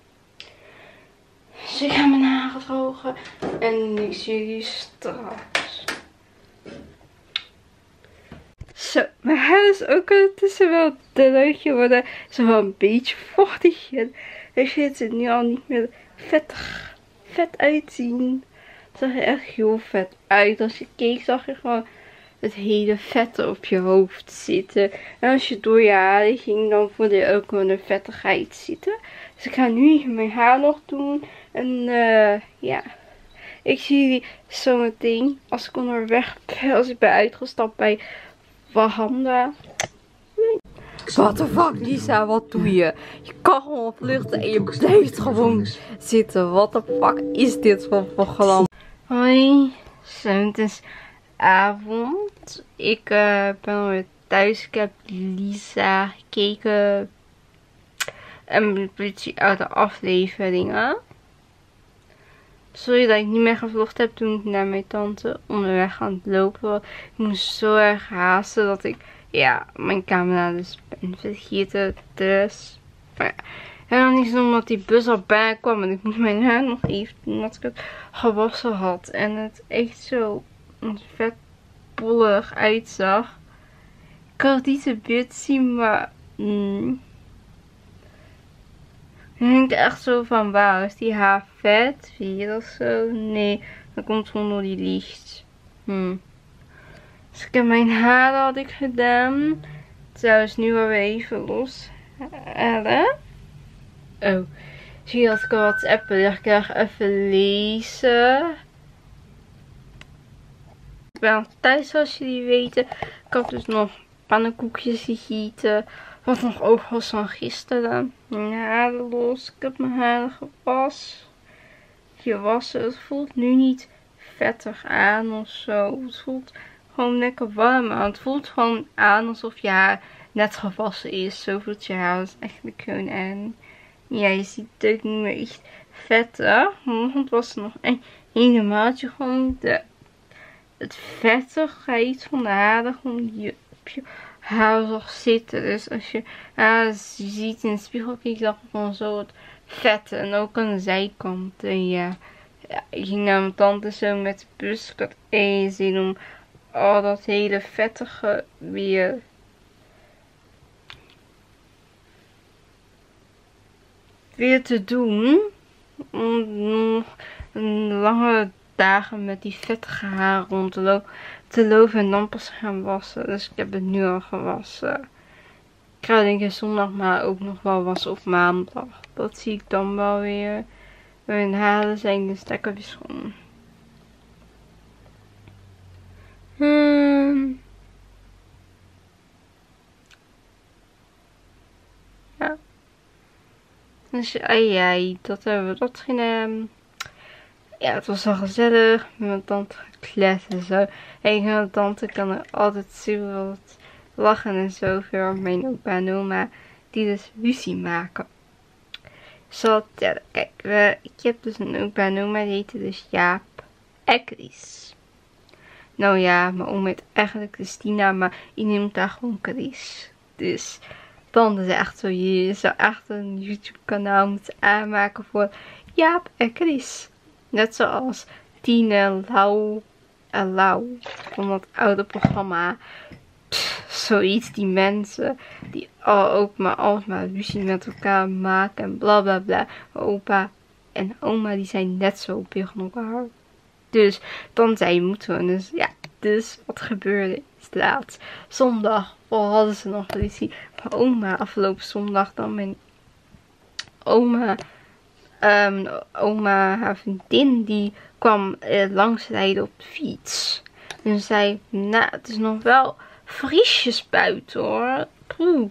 Dus ik ga mijn haren drogen. En ik zie jullie straks. Zo, mijn haar is ook ondertussen wel droog geworden. Zo wel een beetje vochtig. En ik vind het nu al niet meer vettig, vet uitzien. Het zag er echt heel vet uit. Als je keek zag je gewoon het hele vette op je hoofd zitten. En als je door je haren ging, dan voelde je ook gewoon de vettigheid zitten. Dus ik ga nu mijn haar nog doen. En uh, ja, ik zie jullie zo meteen als ik onderweg ben, als ik ben uitgestapt bij Wahanda. What the fuck Lisa, wat doe je? Je kan gewoon vluchten en je blijft gewoon zitten. What the fuck is dit voor programma? Hoi, zo, het is avond. Ik uh, ben alweer thuis. Ik heb Lisa gekeken. En de politie uit de afleveringen. Sorry dat ik niet meer gevlogd heb toen ik naar mijn tante onderweg aan het lopen was. Ik moest zo erg haasten dat ik ja, mijn camera dus ben vergeten. Dus maar ja. En dan niet omdat die bus al bijna kwam. En ik moest mijn haar nog even doen. Dat ik het gewassen had. En het echt zo vet bollerig uitzag. Ik kan het niet in beeld zien, maar... Mm, ik denk echt zo van, wauw, is die haar vet? Zie je dat zo? Nee, dat komt gewoon door die licht. Hm. Dus ik heb mijn haar had ik gedaan. Trouwens, nu gaan we even los halen. Oh, zie je als ik wat appen, dan kan ik even lezen. Ik ben thuis, zoals jullie weten. Ik had dus nog pannenkoekjes gegeten. Wat nog over was van gisteren. Mijn haren los. Ik heb mijn haren gewassen. Gewassen. Het voelt nu niet vettig aan of zo. Het voelt gewoon lekker warm aan. Het voelt gewoon aan alsof je haar net gewassen is. Zo voelt je haar dus eigenlijk gewoon aan. Ja, je ziet het ook niet meer echt vettig. Want het was nog een helemaal gewoon de, het vettigheid van de haren. Gewoon die op je haar zag zitten. Dus als je haar ziet in de spiegel, kijk dan gewoon zo het vette. En ook aan de zijkant. En ja, ja ik ging naar mijn tante zo met de bus. Ik had één zin om al dat hele vettige weer weer te doen. Om lange dagen met die vettige haren rond te, lo te lopen en dan pas gaan wassen. Dus ik heb het nu al gewassen. Ik ga denk ik zondag maar ook nog wel wassen op maandag. Dat zie ik dan wel weer. Mijn haren zijn dus lekker weer schoon. Hmm. Ja. Dus ai, ai, dat hebben we dat gedaan. Ja, het was wel gezellig met mijn tante gekletst en zo. En mijn tante kan er altijd super wat lachen en zo voor mijn opa en oma die dus ruzie maken. Ik zal vertellen, kijk, we, ik heb dus een opa en oma die heten dus Jaap en Chris. Nou ja, mijn oma heet eigenlijk Christina, maar je noemt haar gewoon Chris. Dus dan is echt zo, je zou echt een YouTube kanaal moeten aanmaken voor Jaap en Chris. Net zoals Tine, Lau en Lau. Van dat oude programma. Pff, zoiets, die mensen die al ook maar alles maar ruzie met elkaar maken en bla bla bla. Opa en oma die zijn net zo tegen elkaar. Dus dan zei moeten we dus ja. Dus wat gebeurde is laatst. Zondag hadden ze nog ruzie. Mijn oma afgelopen zondag dan mijn oma. Um, oma, haar vriendin, die kwam uh, langsrijden op de fiets. En zei, nou, het is nog wel vriesjes buiten hoor. Poeh.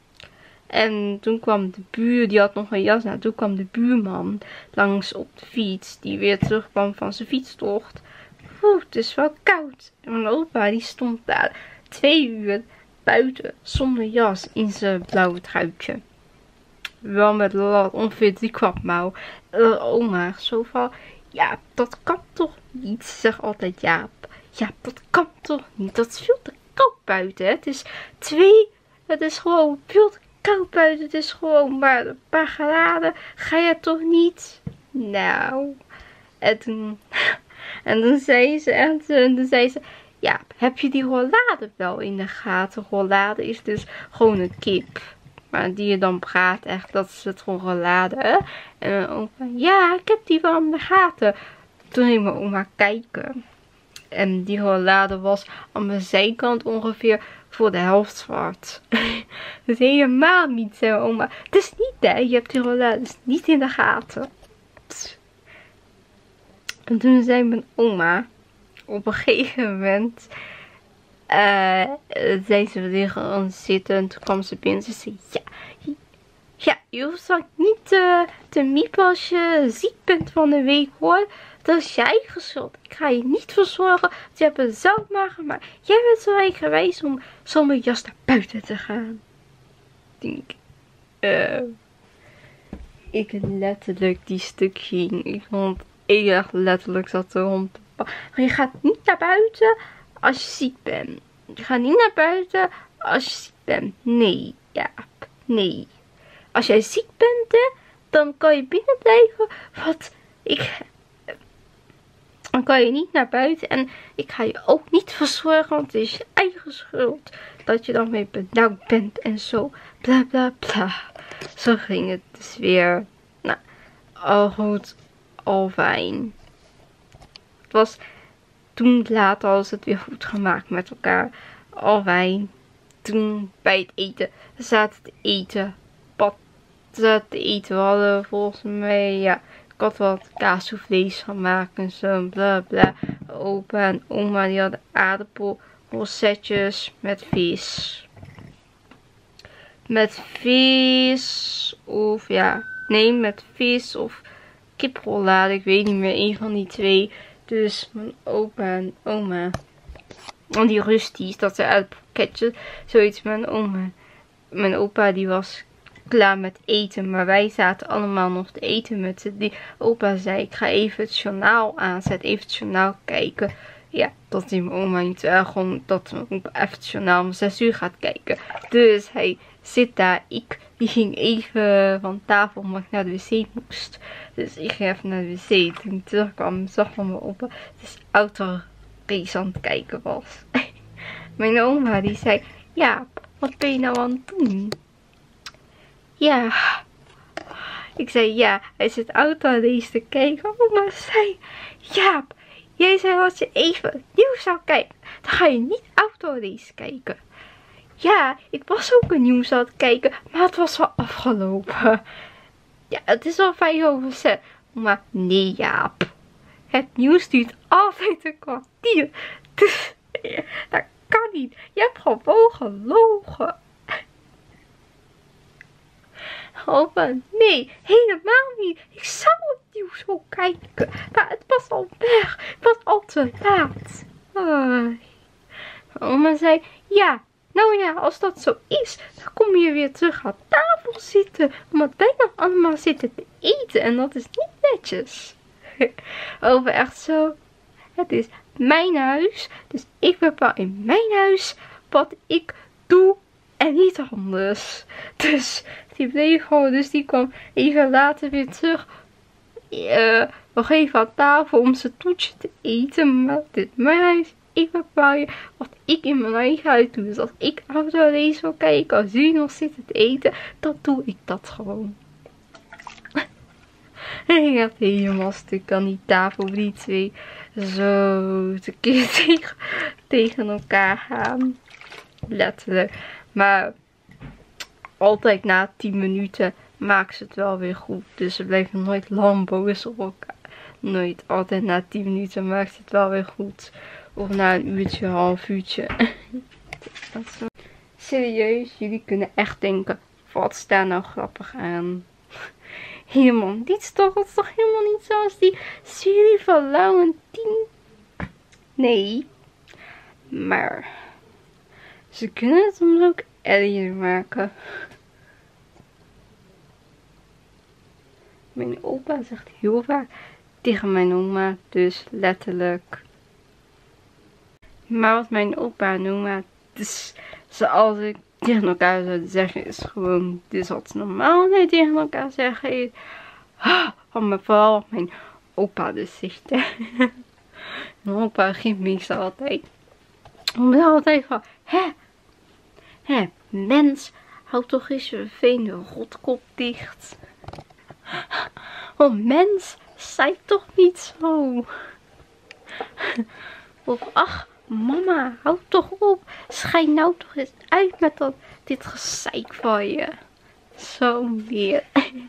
En toen kwam de buur, die had nog een jas aan. Toen kwam de buurman langs op de fiets, die weer terugkwam van zijn fietstocht. Poeh, het is wel koud. En mijn opa, die stond daar twee uur buiten zonder jas in zijn blauwe truitje. Wel met lat, ongeveer drie kwart mouw. Uh, oma, zo van, ja, dat kan toch niet, zeg altijd Jaap. Ja, dat kan toch niet, dat is veel te koud buiten. Hè? Het is twee, het is gewoon veel te koud buiten. Het is gewoon maar een paar graden. Ga je toch niet? Nou, en toen, en toen zei ze, en toen zei ze, ja, heb je die rollade wel in de gaten? Rollade is dus gewoon een kip. Maar die je dan praat echt, dat is het rollade. En mijn oma, ja, ik heb die wel in de gaten. Toen ging mijn oma kijken. En die rollade was aan mijn zijkant ongeveer voor de helft zwart. Dus helemaal niet, zei mijn oma. Het is niet, hè, je hebt die rollade dus niet in de gaten. Pss. En toen zei mijn oma, op een gegeven moment... Uh, zijn ze weer gaan zitten en toen kwam ze binnen en ze zei, ja, ja, je hoeft dan niet uh, te miepen als je ziek bent van de week hoor. Dat is je eigen schuld. Ik ga je niet verzorgen. Je hebt het zelf maar gemaakt. Jij bent zo eigenwijs om zonder jas naar buiten te gaan. Ik denk, uh, ik letterlijk die stuk ging. Ik vond echt letterlijk zat de hond. Maar je gaat niet naar buiten als je ziek bent. Je gaat niet naar buiten als je ziek bent. Nee, Jaap. Nee. Als jij ziek bent, hè, dan kan je binnen blijven. Wat ik... Dan kan je niet naar buiten en ik ga je ook niet verzorgen, want het is je eigen schuld dat je dan weer benauwd bent en zo. Bla bla bla. Zo ging het dus weer. Nou, al goed, al fijn. Het was toen later was het weer goed gemaakt met elkaar. Al fijn. Toen bij het eten zaten te eten. Pat zaten te eten. We hadden volgens mij, ja, ik had wat kaasvlees gemaakt en zo. Bla bla. Opa en oma die hadden aardappelrosetjes met vis. Met vis of ja, nee, met vis of kiprollade. Ik weet niet meer, een van die twee. Dus mijn opa en oma. En die Rusties, dat zijn aardappelketjes. Zoiets. Mijn oma. Mijn opa die was klaar met eten. Maar wij zaten allemaal nog te eten met ze. Die opa zei, ik ga even het journaal aanzetten. Even het journaal kijken. Ja, dat die mijn oma niet erg vond dat mijn opa even het journaal om zes uur gaat kijken. Dus hij zit daar. Ik die ging even van tafel omdat ik naar de wc moest. Dus ik ging even naar de wc. Toen ik terugkwam zag van mijn opa dus autorace aan het kijken was. Mijn oma die zei, Jaap, wat ben je nou aan het doen? Ja. Ik zei, ja, hij zit autorace te kijken. Oma zei, Jaap, jij zei als je even nieuws zou kijken, dan ga je niet autorace kijken. Ja, ik was ook een nieuws aan het kijken, maar het was wel afgelopen. Ja, het is al vijf over zes. Maar nee, Jaap. Het nieuws duurt altijd een kwartier. Dus dat kan niet. Je hebt gewoon gelogen. Opa, nee, helemaal niet. Ik zou het nieuws wel kijken. Maar het was al weg. Het was al te laat. Oh. Oma zei, ja. Nou ja, als dat zo is, dan kom je weer terug aan tafel zitten. Omdat wij nog allemaal zitten te eten. En dat is niet netjes. Over echt zo. Het is mijn huis. Dus ik bepaal in mijn huis wat ik doe en niet anders. Dus die bleef gewoon. Dus die kwam even later weer terug. Uh, nog even aan tafel om zijn toetje te eten. Maar dit is mijn huis. Ik bepaal je wat ik in mijn eigen huis doe. Dus als ik autorace wil kijken, als jullie nog zitten te eten, dan doe ik dat gewoon. En ik had helemaal stuk aan die tafel, die twee zo tekeer tegen, tegen elkaar gaan. Letterlijk. Maar altijd na tien minuten maken ze het wel weer goed. Dus ze blijven nooit lang boos op elkaar. Nooit. Altijd na tien minuten maakt ze het wel weer goed. Of na een uurtje, een half uurtje. Serieus, jullie kunnen echt denken, wat is daar nou grappig aan? Helemaal niets toch? Het is toch helemaal niet zoals die serie van Laurentien? Nee. Maar ze kunnen het soms ook erger maken. Mijn opa zegt heel vaak tegen mijn oma, dus letterlijk. Maar wat mijn opa en oma, dus zoals ik tegen elkaar zou zeggen, is gewoon, dus wat ze normaal nee, tegen elkaar zeggen is, ah, van me vooral mijn opa dus zegt. Mijn opa geeft meestal altijd, omdat altijd van, hè, hè, mens, houd toch eens je vervelende rotkop dicht. Oh mens, zei toch niet zo. Of ach, mama, houd toch op. Schijn nou toch eens uit met dat, dit gezeik van je. Zo meer.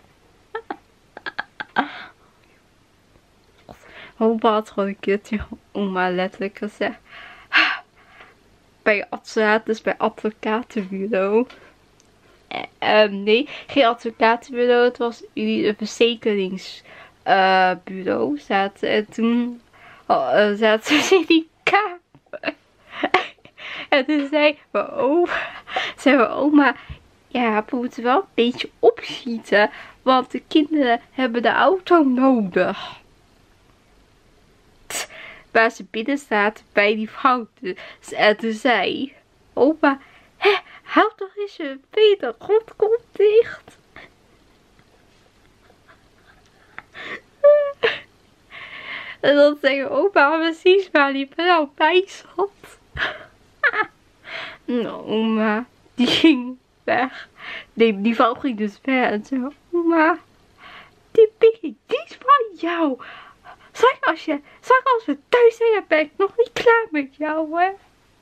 Opa had gewoon een keertje oma letterlijk gezegd. Bij advocaat, dus bij advocatenbureau. Uh, nee, geen advocatenbureau. Het was jullie een verzekeringsbureau. Uh, zaten en toen uh, zaten ze in die kamer. En toen zei mijn oma, zei mijn oma, ja, we moeten wel een beetje opschieten, want de kinderen hebben de auto nodig. Tss, waar ze binnen zaten bij die vrouw. En toen zei oma, hé, houd toch eens je beter rotkop dicht. En dan zei opa precies waar die vrouw bij zat. Nou, oma, die ging weg. Nee, die vrouw ging dus weg. En zei, oma, die piggy, die is van jou. Zeg als, je, zeg als we thuis zijn, dan ben ik nog niet klaar met jou, hè.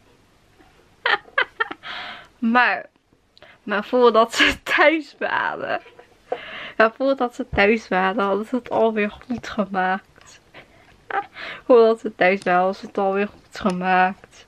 maar, maar voordat ze thuis waren. Ja, voordat ze thuis waren, hadden ze het alweer goed gemaakt. Voordat ze thuis waren, hadden ze het alweer goed gemaakt.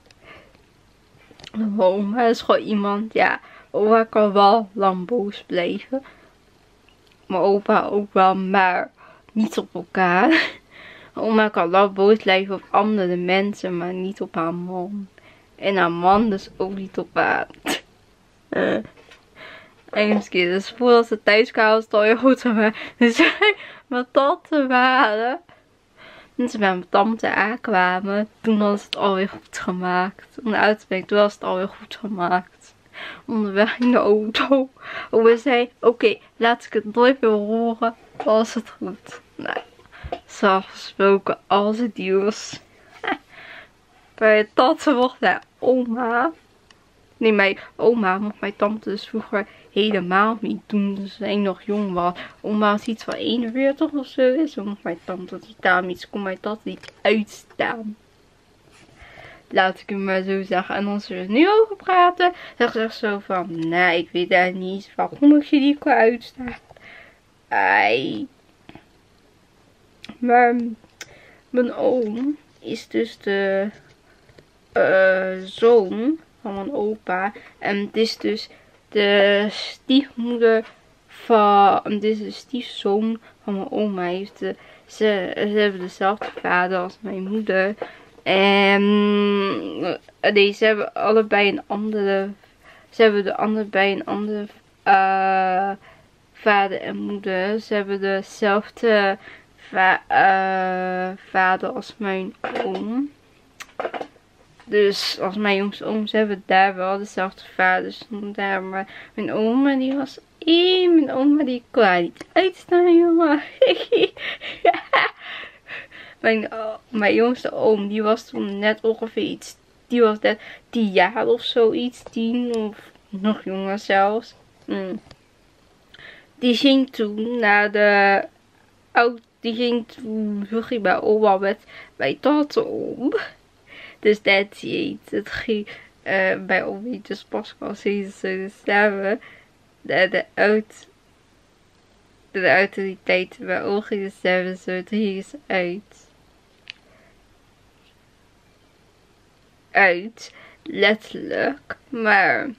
Oma is gewoon iemand, ja, oma kan wel lang boos blijven. Maar opa ook wel, maar niet op elkaar. Oma kan wel boos blijven op andere mensen, maar niet op haar man. En haar man dus ook niet op haar. Uh. Eens keer, dus voordat ze thuis kwamen, was het alweer goed gemaakt. Dus zij mijn tante waren. En ze bij mijn tante aankwamen, toen was het alweer goed gemaakt. Om de auto ben ik, toen was het alweer goed gemaakt. Onderweg in de auto. Oma zei, oké, okay, laat ik het nooit meer horen, was het goed. Nou, zo afgesproken als het nieuws. Bij tante mocht naar oma. Nee, mijn oma mocht mijn tante dus vroeger helemaal niet doen. Dus zij nog jong was. Oma was iets van eenenveertig of zo. Dus zo mocht mijn tante totaal niet. Ze kon mijn tante niet uitstaan. Laat ik het maar zo zeggen. En als we er nu over praten, zegt ze zo van, nee, ik weet daar niet. Waarom ik je niet kan uitstaan? Ai. Maar mijn oom is dus de uh, zoon van mijn opa. En het is dus de stiefmoeder van, dit is de stiefzoon van mijn oma. Heeft de, ze, ze hebben dezelfde vader als mijn moeder. En nee, ze hebben allebei een andere, ze hebben de allebei een andere uh, vader en moeder. Ze hebben dezelfde va uh, vader als mijn oom. Dus als mijn jongste ooms hebben daar wel dezelfde vaders. Daar, maar mijn oma die was één. Mijn oma die kon haar niet uitstaan, jongen. Ja. Mijn, uh, mijn jongste oom die was toen net ongeveer iets. Die was net tien jaar of zoiets. Tien of nog jonger zelfs. Mm. Die ging toen naar de oud. Die ging toen terug bij oma met mijn tante om. Dus dat heet. Het ging uh, bij ons dus Pascal ze samen de, de, uit, de autoriteiten bij ons gingen stemmen. Zo het ging ze uit. Uit. Letterlijk. Maar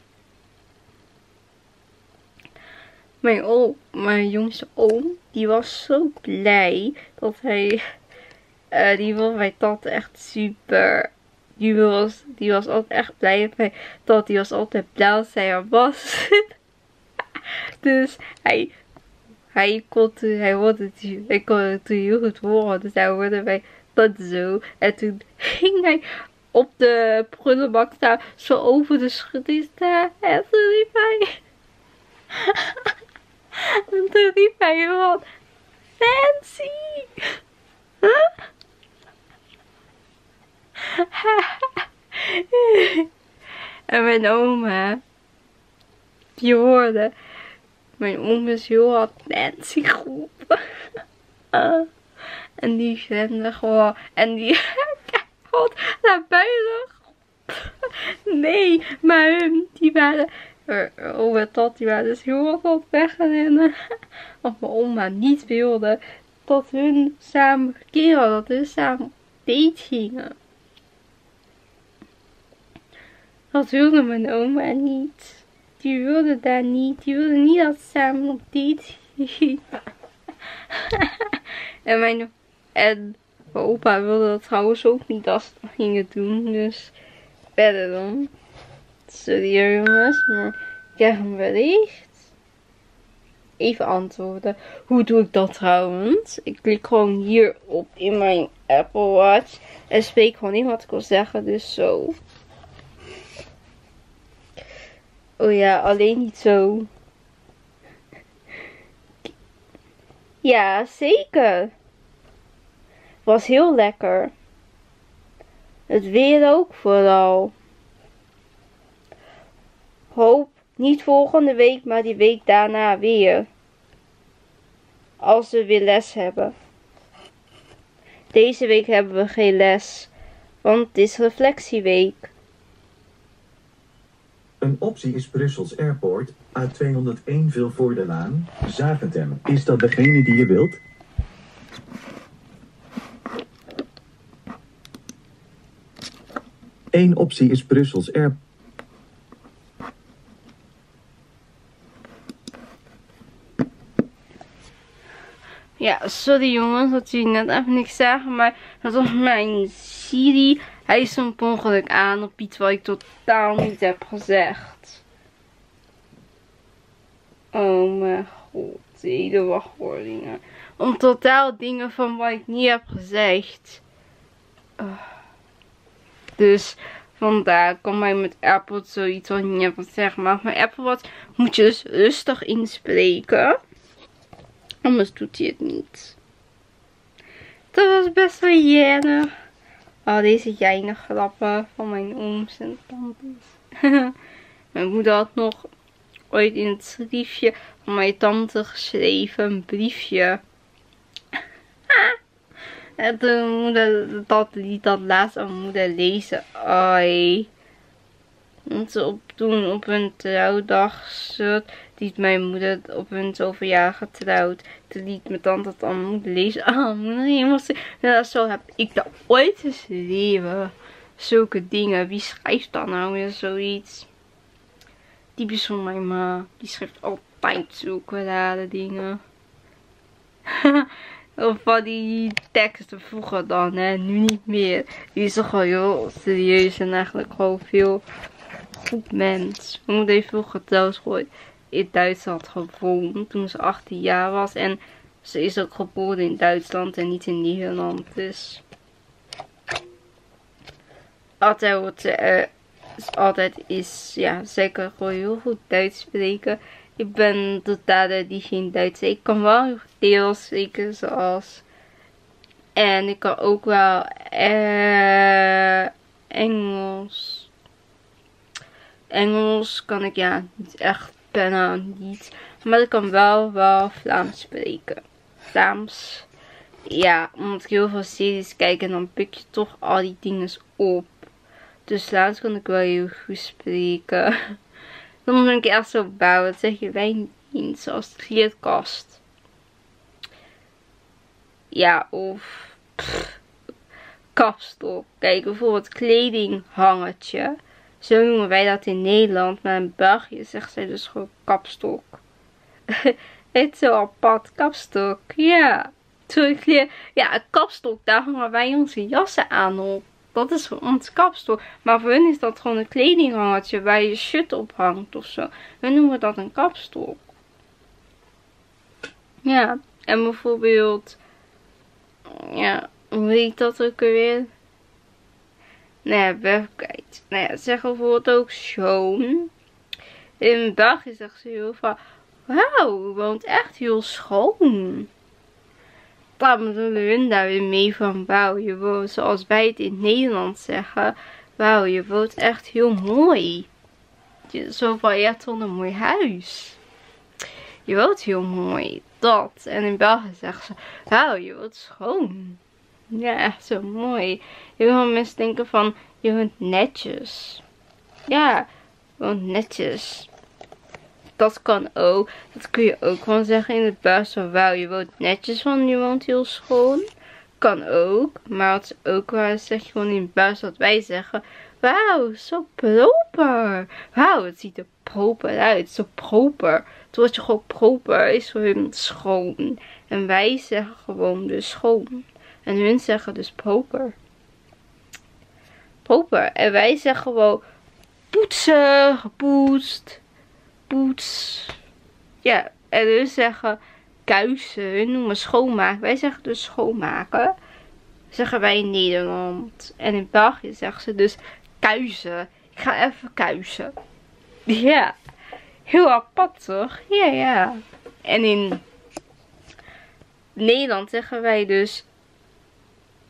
mijn oom, mijn jongste oom, die was zo blij dat hij, uh, die vond mijn tante echt super. Die was, die was altijd echt blij met mij. Dat die was altijd blij als hij er was. Dus hij, hij kon toen, hij hoorde het, hij kon het toen heel goed horen. Dus hij hoorde mij dat zo. En toen ging hij op de prullenbak staan, zo over de schutting staan. En toen riep hij. En toen riep hij van, Nancy! Huh? En mijn oma, die hoorde, mijn oma is heel hard Nancy geroepen. uh, en die rende gewoon, en die gaat naar buiten. Nee, maar hun, die waren, oma en tante, die waren dus heel hard wegrennen. Of mijn oma niet wilde dat hun samen keren, dat hun samen op date gingen. Dat wilde mijn oma niet. Die wilde daar niet. Die wilde niet dat ze samen op date gingen. en, mijn, en mijn opa wilde dat trouwens ook niet dat ze dat gingen doen. Dus verder dan. Sorry jongens, maar ik krijg een bericht. Even antwoorden. Hoe doe ik dat trouwens? Ik klik gewoon hier op in mijn Apple Watch. En spreek gewoon in wat ik wil zeggen. Dus zo. Oh ja, alleen niet zo. Ja, zeker. was heel lekker. Het weer ook vooral. Hoop niet volgende week, maar die week daarna weer. Als we weer les hebben. Deze week hebben we geen les, want het is reflectieweek. Een optie is Brussels Airport, A tweehonderdéén Vilvoordelaan, Zaventem. Is dat degene die je wilt? Eén optie is Brussels Airport. Ja, sorry jongens dat jullie net even niks zagen, maar dat was mijn Siri. Hij stond per ongeluk aan op iets wat ik totaal niet heb gezegd. Oh mijn god, hele wachtwoordingen. Om totaal dingen van wat ik niet heb gezegd. Oh. Dus vandaar kan mij met Apple zoiets wat ik niet heb gezegd. Maar met Apple wat moet je dus rustig inspreken. Anders doet hij het niet. Dat was best wel jænig. Oh, deze geinige grappen van mijn ooms en tantes. Mijn moeder had nog ooit in het briefje van mijn tante geschreven. Een briefje. En toen moeder dat liet dat laatst aan mijn moeder lezen. Ai. Want ze op, toen op hun trouwdag zat, liet mijn moeder op hun zoveel jaar getrouwd. Toen liet mijn tante het aan mijn moeder lezen. Ah, moeder, je moest... Nou, zo heb ik dat ooit geschreven. Zulke dingen. Wie schrijft dan nou weer zoiets? Typisch van mijn ma. Die schrijft altijd zulke rare dingen. Of van die teksten vroeger dan, hè. Nu niet meer. Die is toch wel heel serieus en eigenlijk gewoon veel goed mens. Mijn moeder heeft vroeger trouwens gewoon in Duitsland gewoond toen ze achttien jaar was. En ze is ook geboren in Duitsland en niet in Nederland. Dus altijd wordt ze uh, altijd is, ja, zeker gewoon heel goed Duits spreken. Ik ben totaal die geen Duits. Ik kan wel heel zeker zoals. En ik kan ook wel uh, Engels. Engels kan ik ja niet echt bijna niet. Maar ik kan wel wel Vlaams spreken. Vlaams. Ja, omdat ik heel veel series kijk en dan pik je toch al die dingen op. Dus Vlaams kan ik wel heel goed spreken. Dan ben ik echt zo bouw. Dat zeg je wij niet. Zoals de Vierkast. Ja, of pff, kapstok. Kijk, bijvoorbeeld kledinghangertje. Zo noemen wij dat in Nederland. Maar in België zegt zij dus gewoon kapstok. Het is zo apart. Kapstok. Ja. Ja, een kapstok. Daar hangen wij onze jassen aan op. Dat is voor ons kapstok. Maar voor hun is dat gewoon een kledinghangertje waar je shirt op hangt of zo. We noemen dat een kapstok. Ja. En bijvoorbeeld. Ja. Hoe heet dat ook alweer? Nou ja, werkheid. Nou ja, zeggen bijvoorbeeld ook schoon. In België zegt ze heel vaak. Wauw, u woont echt heel schoon. Dan bedoelen hun daar weer mee van. Wauw, je woont zoals wij het in Nederland zeggen. Wauw, je woont echt heel mooi. Zo van, je hebt wel een mooi huis. Je woont heel mooi. Dat. En in België zeggen ze. Wauw, je woont schoon. Ja, echt zo mooi. Heel veel mensen denken van, je woont netjes. Ja, je woont netjes. Dat kan ook. Dat kun je ook gewoon zeggen in het buis van, wauw, je woont netjes, want je woont heel schoon. Kan ook. Maar wat ze ook wel zeg je gewoon in het buis wat wij zeggen. Wauw, zo proper. Wauw, het ziet er proper uit. Zo proper. Het woordje gewoon proper is voor hun schoon. En wij zeggen gewoon dus schoon. En hun zeggen dus proper. Proper. En wij zeggen gewoon poetsen, gepoetst, poets. Ja, en hun zeggen kuisen. Hun noemen schoonmaken. Wij zeggen dus schoonmaken. Zeggen wij in Nederland. En in België zeggen ze dus kuisen. Ik ga even kuisen. Ja. Heel apart toch? Ja, ja. En in Nederland zeggen wij dus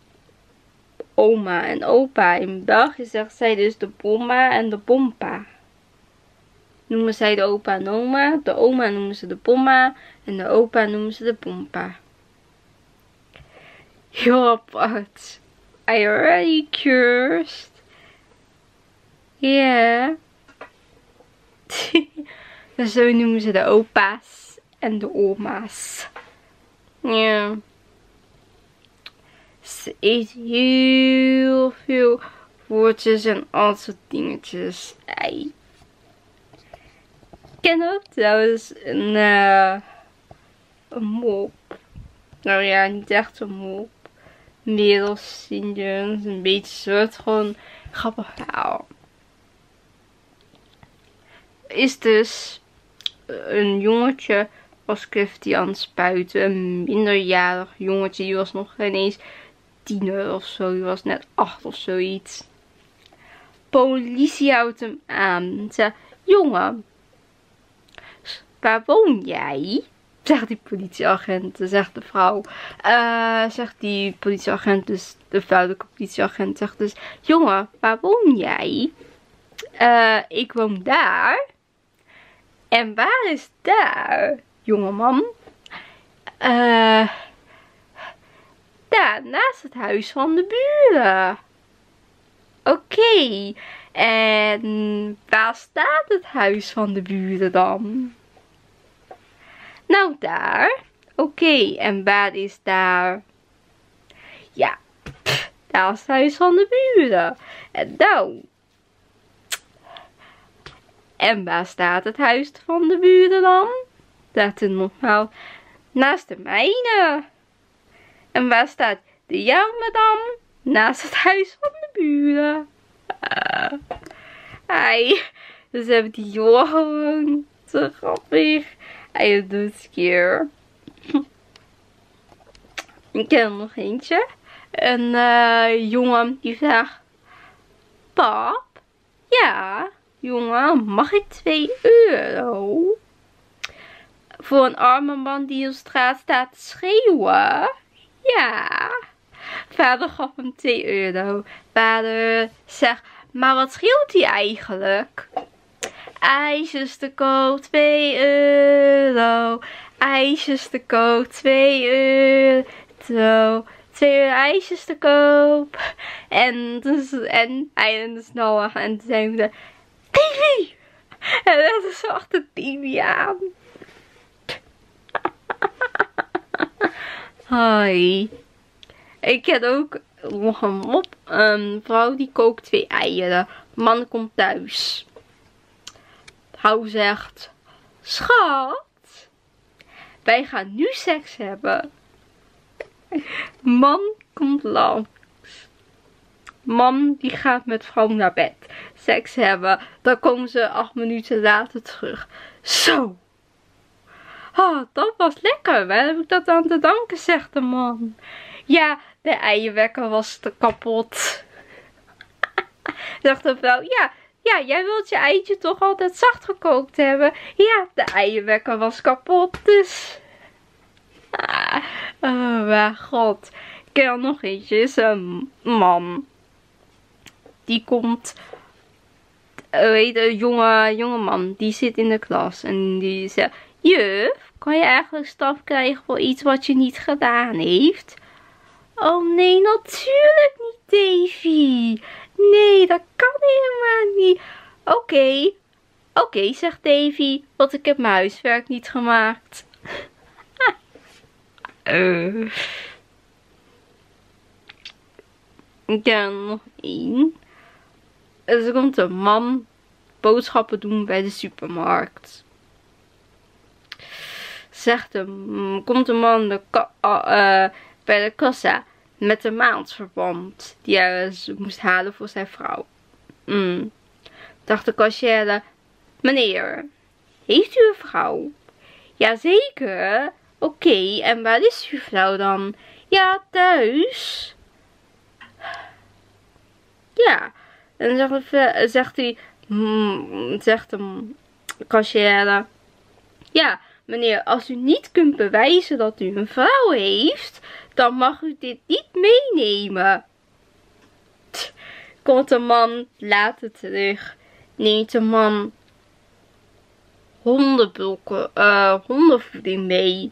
oma en opa. In België zegt zij dus de bomma en de bompa. Noemen zij de opa en oma. De oma noemen ze de bomma. En de opa noemen ze de bompa. Heel apart. Are you already curious? Ja. Yeah. Zo noemen ze de opa's en de oma's. Ja. Yeah. Ze eet heel veel woordjes en al soort dingetjes. Ei. Ik ken ook trouwens een, uh, een mop. Nou ja, niet echt een mop. Meer als Indians. Een beetje soort gewoon grappig verhaal. Is dus een jongetje was Clifty aan het spuiten. Een minderjarig jongetje. Die was nog geen eens tiener of zo. Die was net acht of zoiets. Politie houdt hem aan. Zegt, jongen, waar woon jij? Zegt die politieagent, zegt de vrouw. Uh, zegt die politieagent, dus de vrouwelijke politieagent, zegt dus, jongen, waar woon jij? Uh, ik woon daar. En waar is daar, jongeman? Uh, daar, naast het huis van de buren. Oké. Okay. En waar staat het huis van de buren dan? Nou, daar. Oké, okay. En waar is daar? Ja, pff, daar is het huis van de buren. En nou. En waar staat het huis van de buren dan? Dat is nogmaals naast de mijne. En waar staat de jouwe dan? Naast het huis van de buren. Uh, Ai. Dus hebben die jongen gewoon zo grappig. Hij doet het keer. Ik ken er nog eentje. Een uh, jongen die vraagt: pap, ja, jongen, mag ik twee euro? Voor een arme man die op straat staat te schreeuwen? Ja. Vader gaf hem twee euro. Vader zegt: maar wat schreeuwt hij eigenlijk? IJsjes te koop, twee euro. IJsjes te koop, twee euro. Twee euro ijsjes te koop. En, dus, en hij en de snelweg. En toen zei hij: Davy! En dat is zo achter Davy aan. Hoi. Ik ken ook nog een mop. Een vrouw die kookt twee eieren. Man komt thuis. Vrouw zegt: schat, wij gaan nu seks hebben. Man komt langs. Man die gaat met vrouw naar bed. Seks hebben. Dan komen ze acht minuten later terug. Zo. Oh, dat was lekker. Waar heb ik dat aan te danken, zegt de man. Ja, de eierwekker was te kapot. Zegt de vrouw: ja. Ja, jij wilt je eitje toch altijd zacht gekookt hebben? Ja, de eierwekker was kapot, dus. Ah, oh mijn god. Ik ken er nog eentje. Is een man. Die komt. Weet een jonge, jonge man. Die zit in de klas. En die zegt: juf, kan je eigenlijk straf krijgen voor iets wat je niet gedaan heeft? Oh nee, natuurlijk niet, Davy. Nee, dat kan helemaal niet. Oké, okay. oké, okay, zegt Davy, want ik heb mijn huiswerk niet gemaakt. uh. Ik heb er nog één. Dus er komt een man boodschappen doen bij de supermarkt. Zegt hem, komt een man de uh, uh, bij de kassa met een maandverband die hij moest halen voor zijn vrouw. Mm. Dacht de cashier: meneer, heeft u een vrouw? Jazeker. Oké, okay, en waar is uw vrouw dan? Ja, thuis. Ja. En dan zegt, zegt hij, mm, zegt de cashier: ja, meneer, als u niet kunt bewijzen dat u een vrouw heeft, dan mag u dit niet meenemen. komt de man later terug. Neemt de man hondenbulken, uh, hondenvoeding mee.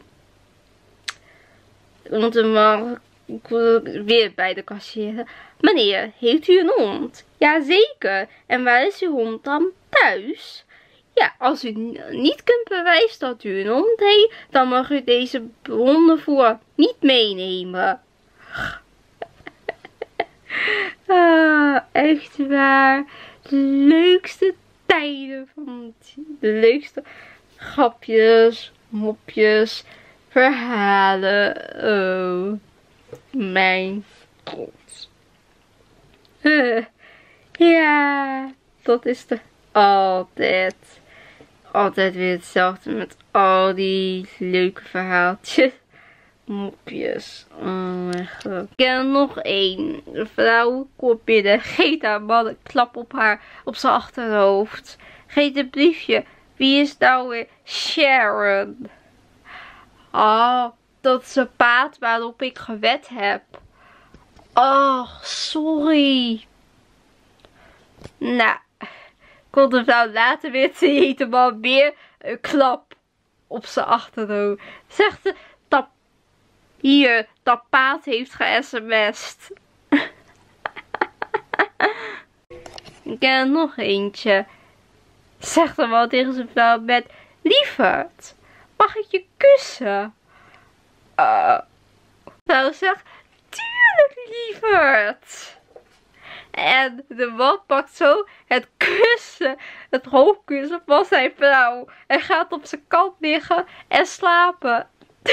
Komt de man weer bij de kassier. Meneer, heeft u een hond? Jazeker. En waar is uw hond dan? Thuis? Ja, als u niet kunt bewijzen dat u een hond heeft, dan mag u deze hondenvoer niet meenemen. Ah, echt waar. De leukste tijden van de leukste grapjes, mopjes, verhalen. Oh, mijn god. Uh, ja, dat is de altijd. Altijd weer hetzelfde met al die leuke verhaaltjes. Mopjes. Oh mijn god. Ik ken nog één. De vrouw komt binnen. Geeft haar man een klap op haar, op zijn achterhoofd. Geeft een briefje. Wie is nou weer Sharon? Oh, dat is een paard waarop ik gewed heb. Oh, sorry. Nou, kon de vrouw later weer zien. De man weer een klap op zijn achterhoofd. Zegt ze, dat hier, dat paard heeft ge-sms'd. Ik ken er nog eentje. Zegt de man tegen zijn vrouw met, lieverd, mag ik je kussen? Uh, de vrouw zegt, tuurlijk lieverd. En de man pakt zo het kussen, het hoofdkussen van zijn vrouw. En gaat op zijn kant liggen en slapen.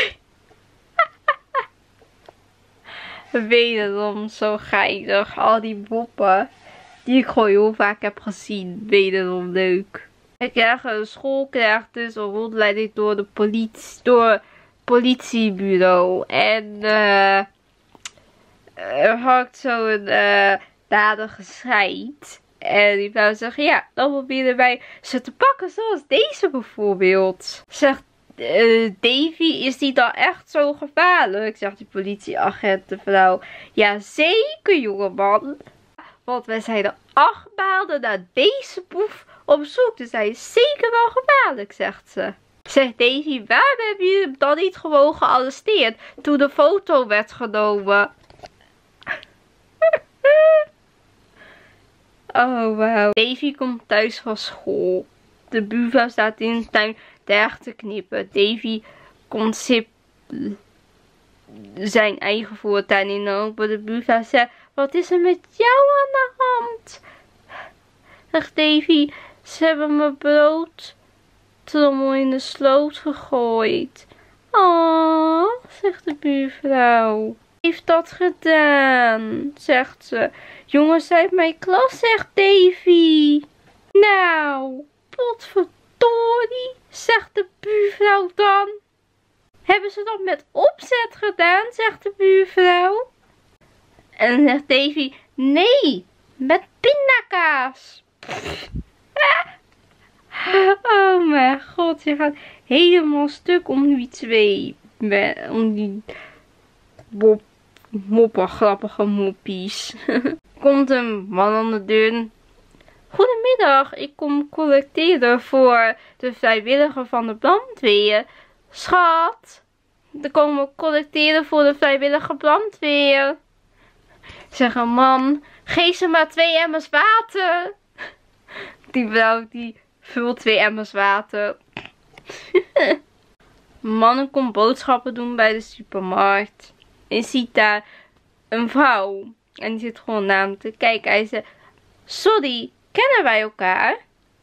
Wederom zo geinig. Al die moppen die ik gewoon heel vaak heb gezien. Wederom leuk. Ik krijg een school krijgt dus een rondleiding door de politie, door het politiebureau. En uh, er hangt zo een uh, dader geschreid. En die vrouw zegt, ja, dan proberen wij ze te pakken zoals deze bijvoorbeeld. Zegt uh, Davy, is die dan echt zo gevaarlijk? Zegt die politieagent, de vrouw. Ja, zeker jongeman. Want wij zijn er acht maanden naar deze boef op zoek. Dus hij is zeker wel gevaarlijk, zegt ze. Zegt Davy, waarom hebben jullie hem dan niet gewoon gearresteerd toen de foto werd genomen? Oh, wauw. Davy komt thuis van school. De buurvrouw staat in de tuin terug te knippen. Davy komt sip zijn eigen voortuin in de open. De buurvrouw zegt, wat is er met jou aan de hand? Zegt Davy, ze hebben mijn broodtrommel in de sloot gegooid. Oh, zegt de buurvrouw. Heeft dat gedaan, zegt ze. Jongens uit mijn klas, zegt Davy. Nou, potverdorie, zegt de buurvrouw dan. Hebben ze dat met opzet gedaan, zegt de buurvrouw. En zegt Davy, nee, met pindakaas. Oh mijn god, je gaat helemaal stuk om die twee, om die Bob, moppen, grappige moppies. Komt een man aan de deur. Goedemiddag, ik kom collecteren voor de vrijwilliger van de brandweer. Schat, we komen collecteren voor de vrijwillige brandweer. Zeg een man, geef ze maar twee emmers water. Die vrouw die vult twee emmers water. Mannen komt boodschappen doen bij de supermarkt. En ziet daar een vrouw. En die zit gewoon naar hem te kijken. Hij zegt, sorry, kennen wij elkaar?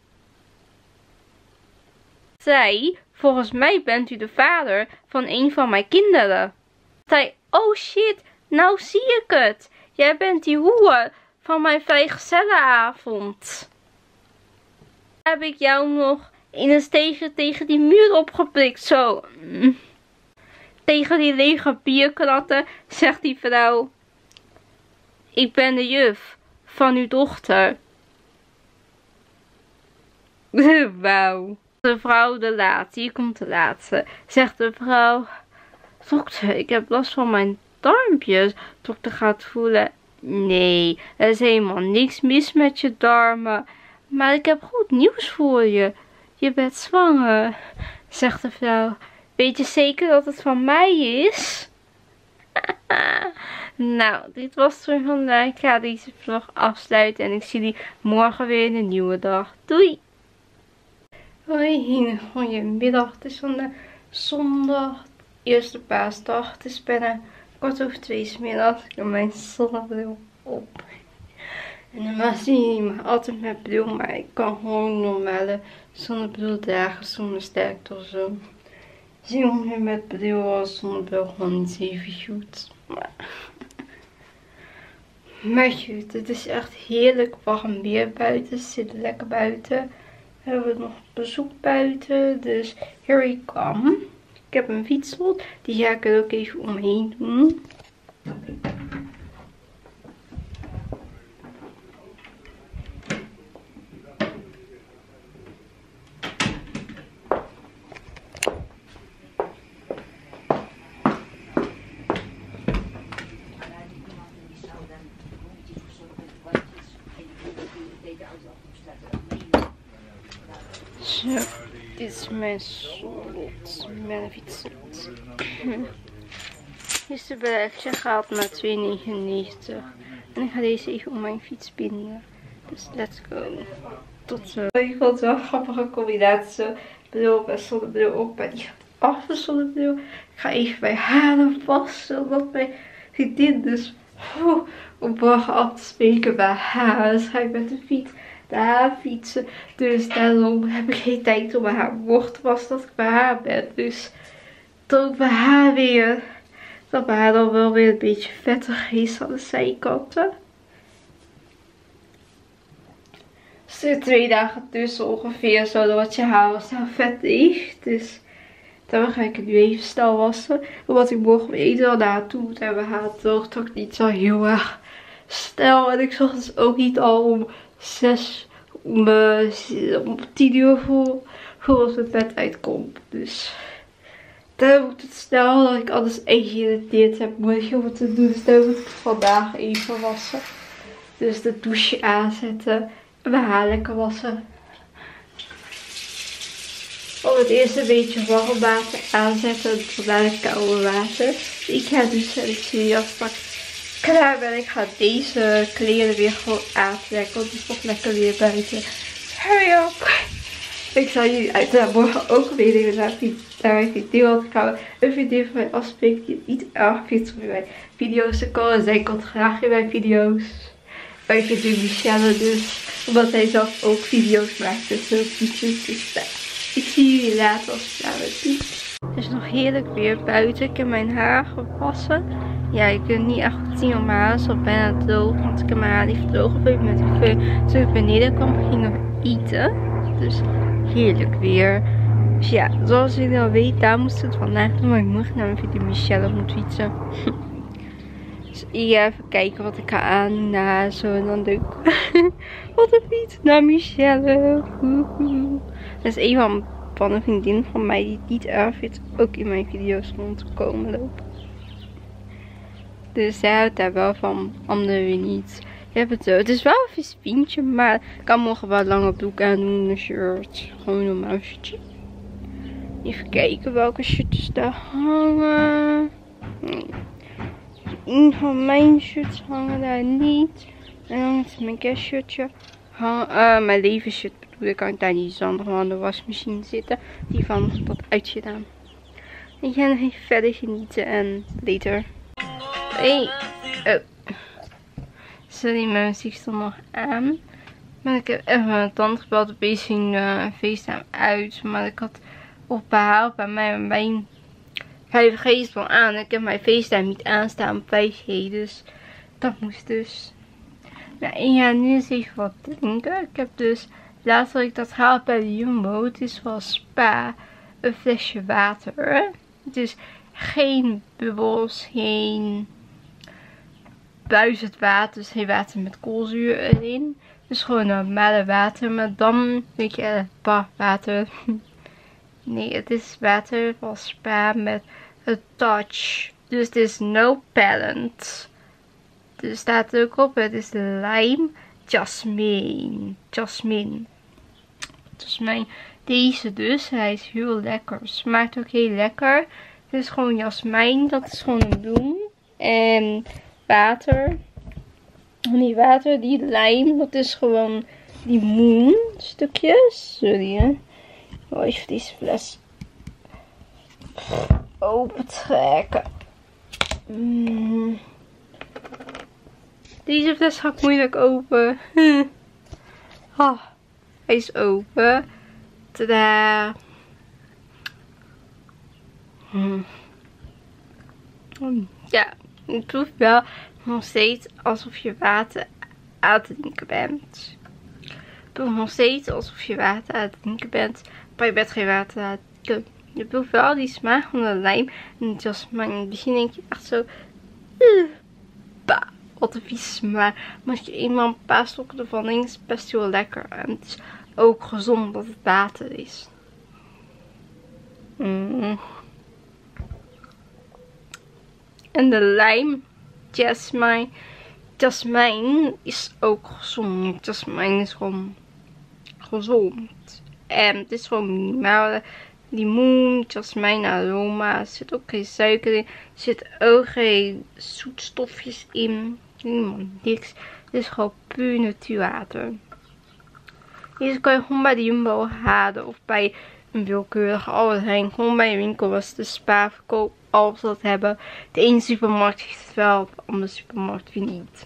Zij, volgens mij bent u de vader van een van mijn kinderen. Zij, oh shit, nou zie ik het. Jij bent die hoer van mijn vrijgezellenavond. Heb ik jou nog in een steegje tegen die muur opgeprikt, zo. Mm. Tegen die lege bierkratten, zegt die vrouw. Ik ben de juf van uw dochter. Wauw. De vrouw de laat, hier komt de laatste. Zegt de vrouw, dokter, ik heb last van mijn darmpjes. Dokter gaat voelen. Nee, er is helemaal niks mis met je darmen. Maar ik heb goed nieuws voor je. Je bent zwanger, zegt de vrouw. Weet je zeker dat het van mij is? Nou, dit was het voor vandaag. Ik ga deze vlog afsluiten en ik zie jullie morgen weer in een nieuwe dag. Doei! Hoi, goedemiddag. Het is vandaag zondag, eerste paasdag. Het is bijna kwart over twee 's middags. Ik heb mijn zonnebril op. En normaal zie je me altijd met bril, maar ik kan gewoon normale zonnebril dragen zonder sterkte of zo. Zie je me met bril als zonnebril gewoon niet even goed. Maar, maar goed, het is echt heerlijk warm weer buiten. Het zit lekker buiten. We hebben nog bezoek buiten, dus here I come. Ik heb een fietsslot, die ga ik er ook even omheen doen. Zo, dit is mijn slot, mijn fietsslot. Dit is de bereikje gehaald naar twee negenennegentig. En ik ga deze even om mijn fiets binden. Dus let's go. Tot zo. Ik vond het wel een grappige combinatie. Zo, bril op en zonnebril op. Maar die gaat af de zonnebril. Ik ga even mijn haren wassen. Omdat mijn vriendin dus oh, op morgen af te spreken bij haar. Dus ga ik met de fiets haar fietsen. Dus daarom heb ik geen tijd om mijn haar mocht was dat ik bij haar ben. Dus tot ik bij haar weer. Dat mijn haar dan wel weer een beetje vettig is aan de zijkanten. Er zitten twee dagen tussen ongeveer. Zodat je haar snel vet ligt. Dus daarom ga ik het nu even snel wassen. Omdat ik morgen weer eten naartoe moet. En mijn haar droogt ook niet zo heel erg snel. En ik zag dus ook niet al om zes, om, uh, om tien uur voor, voor als het bed uitkomt. Dus daar moet het snel, dat ik anders echt geïrriteerd heb morgen wat te doen. Dus daar moet ik vandaag even wassen. Dus de douche aanzetten en mijn haar lekker wassen. Om het eerst een beetje warm water aanzetten en daarna koude water. Ik ga dus, en ik zie je straks klaar ben, ik ga deze kleren weer gewoon aantrekken. Want het is toch lekker weer buiten. Hurry up! Ik zal jullie uiteraard morgen ook weer even naar mijn video. Want ik ga een video van mij afspreken die niet erg vindt om in mijn video's te komen. Zij komt graag in mijn video's. Maar ik vind Michelle dus. Omdat zij zelf ook video's maakt. Dus heel liedjes. Dus nou, ik zie jullie later als ik klaar ben. Het is nog heerlijk weer buiten. Ik heb mijn haar gewassen. Ja, je kunt niet echt goed zien op mijn haar. Het is al bijna droog. Want ik heb mijn haar lief droog geveegd met de veul. Toen ik beneden kwam, gingen we eten. Dus heerlijk weer. Dus ja, zoals jullie al weten, daar moest het vandaag doen. Maar ik moet naar mijn vriendin Michelle moet fietsen. Dus ik ga even kijken wat ik ga aan. Nou, zo en dan leuk. Wat een fiets naar Michelle. Dat is een van, van een vriendin van mij die niet erg vindt. Ook in mijn video's rond te komen lopen. Dus zij houdt daar wel van, anderen weer niet. Je hebt het zo. Het is wel een vies vriendje, maar ik kan morgen wel een lange broek aan doen. Een shirt. Gewoon een normaal shirtje. Even kijken welke shirtjes daar hangen. Nee. Een van mijn shirts hangen daar niet. En dan is mijn kerstshirtje. Uh, mijn levensshirt bedoel ik, kan ik daar niet zondag aan de wasmachine zitten. Die van dat uitgedaan. Ik ga nog even verder genieten en later. Hey. Oh. Sorry, mijn muziek stond nog aan. Maar ik heb even mijn tand gebeld. Op deze ging uh, FaceTime uit. Maar ik had op behaald bij mij mijn vijf G stond aan. Ik heb mijn FaceTime niet aanstaan op vijf G. Dus dat moest dus. Nou, en ja, nu is even wat drinken. Ik heb dus laatst had ik dat gehaald bij de Jumbo. Het is van Spa. Een flesje water. Dus geen bubbels, geen buizend water, dus geen water met koolzuur erin. Dus gewoon normale water, maar dan weet je, water. Nee, het is water van Spa met een touch. Dus het is no parent. er staat ook op, het is lime jasmine. Jasmine. Jasmine. Deze dus, hij is heel lekker. Smaakt ook heel lekker. Het is gewoon jasmijn, dat is gewoon een bloem. En water. En die water, die lijm, dat is gewoon limoen stukjes. Sorry hè. Oh, even deze fles open trekken. Mm. Deze fles gaat moeilijk open. Oh, hij is open. Tadaa. Hmm. Ja, het proeft wel nog steeds alsof je water aan het drinken bent. Het proeft nog steeds alsof je water aan het drinken bent, maar je bent geen water aan het drinken. Je proeft wel die smaak van de lijm en het jasmijn. In het begin denk je echt zo, uh, bah, wat een vies smaak. Maar als je eenmaal een paar stokken ervan neemt, is het best heel lekker. En het is ook gezond dat het water is. Mm. En de lijm, jasmijn, jasmijn is ook gezond. Jasmijn is gewoon gezond. En het is gewoon minimale limoen, jasmijn aroma. Er zit ook geen suiker in. Er zit ook geen zoetstofjes in. Helemaal niks. Het is gewoon puur natuurwater. Deze kan je gewoon bij de Jumbo halen of bij een willekeurige Albert Heijn. Gewoon bij een winkel was de spaarverkoop. Als ze dat hebben. De ene supermarkt heeft het wel, de andere supermarkt weer niet.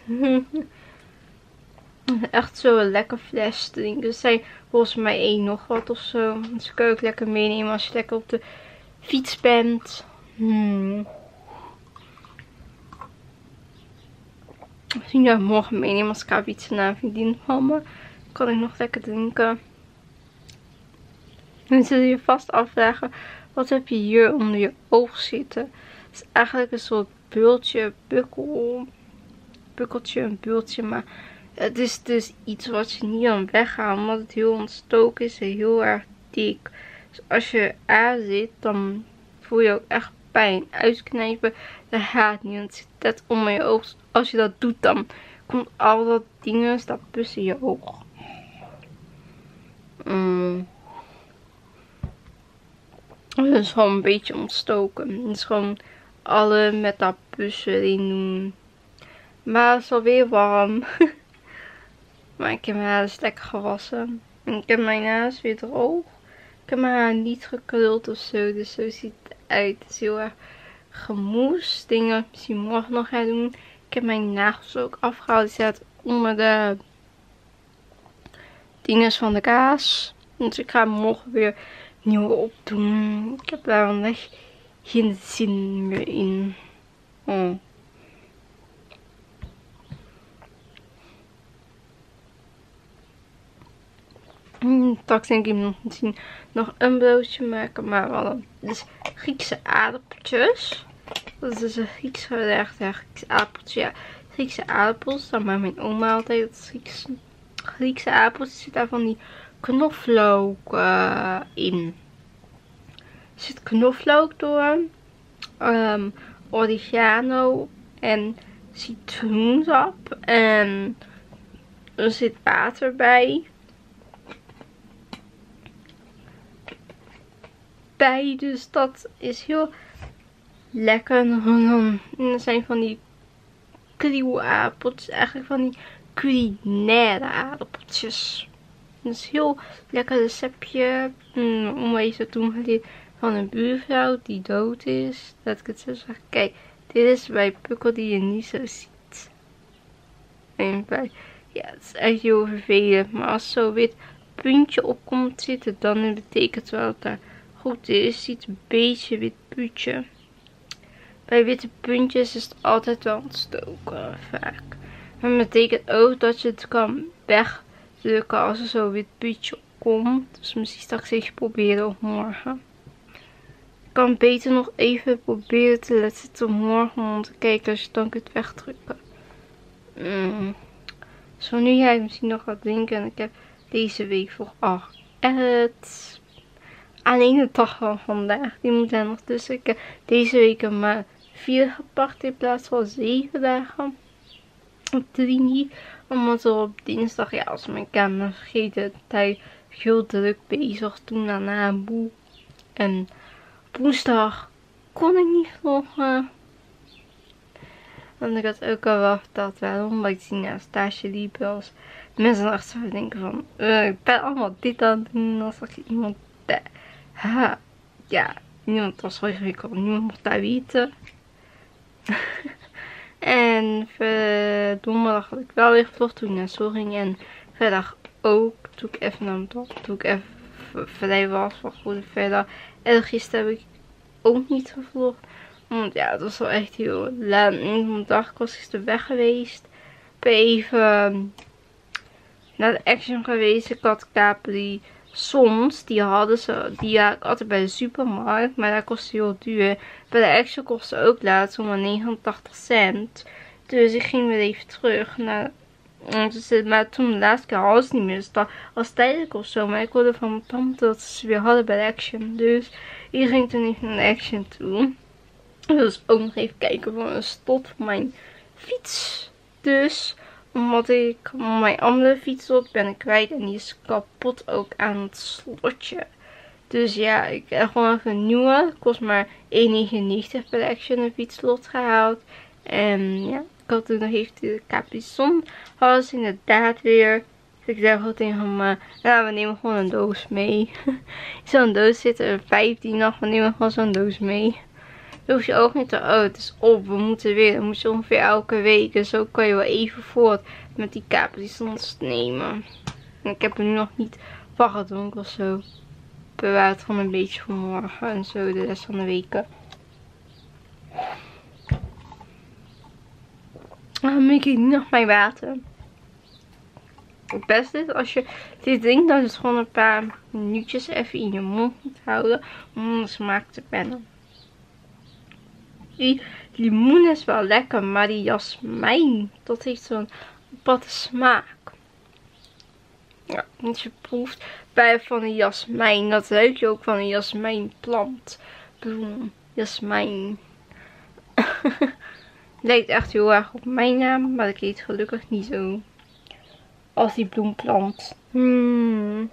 Echt zo'n lekker fles drinken. Er zijn volgens mij één nog wat of zo. Dus kun je ook lekker meenemen als je lekker op de fiets bent. Hmm. Misschien dat ik morgen meenemen als ik ga fietsen naar een vriendin van me. Kan ik nog lekker drinken. Dan zul je je vast afvragen. Wat heb je hier onder je oog zitten? Het is eigenlijk een soort bultje, bukkel, bukkeltje, een bultje. Maar het is dus iets wat je niet aan weghaalt. Omdat het heel ontstoken is en heel erg dik. Dus als je aan zit, dan voel je ook echt pijn. Uitknijpen, dat gaat niet. Het zit net onder je oog. Als je dat doet, dan komt al dat dingen, dat pus in je oog. Mm. Het is gewoon een beetje ontstoken. Het is gewoon alle met dat pus erin doen. Maar het is alweer warm. Maar ik heb mijn haar dus lekker gewassen. En ik heb mijn haar dus weer droog. Ik heb mijn haar niet gekruld of zo. Dus zo ziet het uit. Het is heel erg gemoest. Dingen ik misschien morgen nog ga doen. Ik heb mijn nagels ook afgehaald. Die staat onder de dingen van de kaas. Dus ik ga morgen weer nieuwe opdoen. Ik heb daar vandaag geen zin meer in. Oh. Straks denk ik nog misschien nog een broodje maken. Maar wel dus Griekse aardappeltjes. Dat is dus een Grieks gerecht. Ja, Griekse aardappeltjes. Ja, Griekse aardappels. Dan maakt mijn oma altijd dat Griekse, Griekse aardappels. Er zit daar van die knoflook uh, in. Er zit knoflook door. Um, oregano en citroensap. En er zit water bij. Bij, dus dat is heel lekker. En er zijn van die krielaardappeltjes, eigenlijk van die culinaire aardappeltjes. Dat is heel lekker receptje. Om even toen geleerd van een buurvrouw die dood is. Dat ik het zo zeg. Kijk, dit is bij pukkel die je niet zo ziet. En bij, ja, het is echt heel vervelend. Maar als zo'n wit puntje op komt zitten, dan betekent het wel dat daar goed is. Ziet een beetje wit puntje. Bij witte puntjes is het altijd wel ontstoken, vaak. Maar dat betekent ook dat je het kan wegdrukken als er zo'n wit puntje op komt. Dus misschien straks even proberen of morgen. Ik kan beter nog even proberen te laten zitten morgen om te kijken als je dan kunt wegdrukken. Mm. Zo nu ga ik misschien nog wat drinken. En ik heb deze week voor acht het. Alleen de dag van vandaag. Die moet er nog tussen. Ik heb deze week maar vier gepakt in plaats van zeven dagen. op Trini. Omdat we op dinsdag, ja, als mijn camera vergeten, dat hij heel druk bezig toen daarna boe. En op woensdag kon ik niet vloggen. Want ik had ook al wel verteld waarom. Omdat ik die naar stage liep. Als mensen echt zouden denken van, uh, ik ben allemaal dit aan het doen. Als ik iemand, uh, ha, ja, niemand was zo ingewikkeld. Niemand mocht daar weten. En uh, donderdag had ik wel weer gevlogd toen ik naar school ging. En vrijdag ook. Toen ik even naar mijn dorp. Toen ik even vrij was van goede verder. En gisteren heb ik ook niet gevlogd. Want ja, het was wel echt heel laat. Een dag ik was gisteren weg geweest. Ik ben even naar de Action geweest. Ik had Capri soms. Die hadden ze. Die had ik altijd bij de supermarkt. Maar dat kostte heel duur. Bij de Action kostte ook laatst om negenentachtig cent. Dus ik ging weer even terug naar. Maar toen de laatste keer hadden ze niet meer. Dus dat was tijdelijk of zo. Maar ik hoorde van mijn tante dat ze weer hadden bij de Action. Dus ik ging toen even naar de Action toe. Dus ook nog even kijken voor een slot voor mijn fiets. Dus omdat ik mijn andere fietsslot ben ik kwijt. En die is kapot ook aan het slotje. Dus ja, ik heb gewoon even een nieuwe. Het kost maar één negenennegentig per Action een fietsslot gehaald. En ja, ik had toen nog even de Capri-Sun. Hadden ze inderdaad weer. Dus ik zei gewoon tegen me, ja, we nemen gewoon een doos mee. In zo'n doos zitten er vijftien nog. We nemen gewoon zo'n doos mee. Dan hoef je ook niet te, oh het is op, we moeten weer. Dan moet je ongeveer elke week. Dus zo kan je wel even voort met die Capri-Suns nemen. En ik heb er nu nog niet van gedronken of zo. Ik bewaar het gewoon een beetje voor morgen en zo de rest van de weken. Dan maak ik nu nog mijn water. Het beste is als je dit drinkt, dan is het gewoon een paar minuutjes even in je mond moet houden. Om de smaak te pennen. Die limoen is wel lekker, maar die jasmijn, dat heeft zo'n aparte smaak. Ja, als je proeft bij van een jasmijn, dat ruik je ook van een jasmijnplant. Bloem, jasmijn. Lijkt echt heel erg op mijn naam, maar ik heet gelukkig niet zo. Als die bloemplant. Hmm.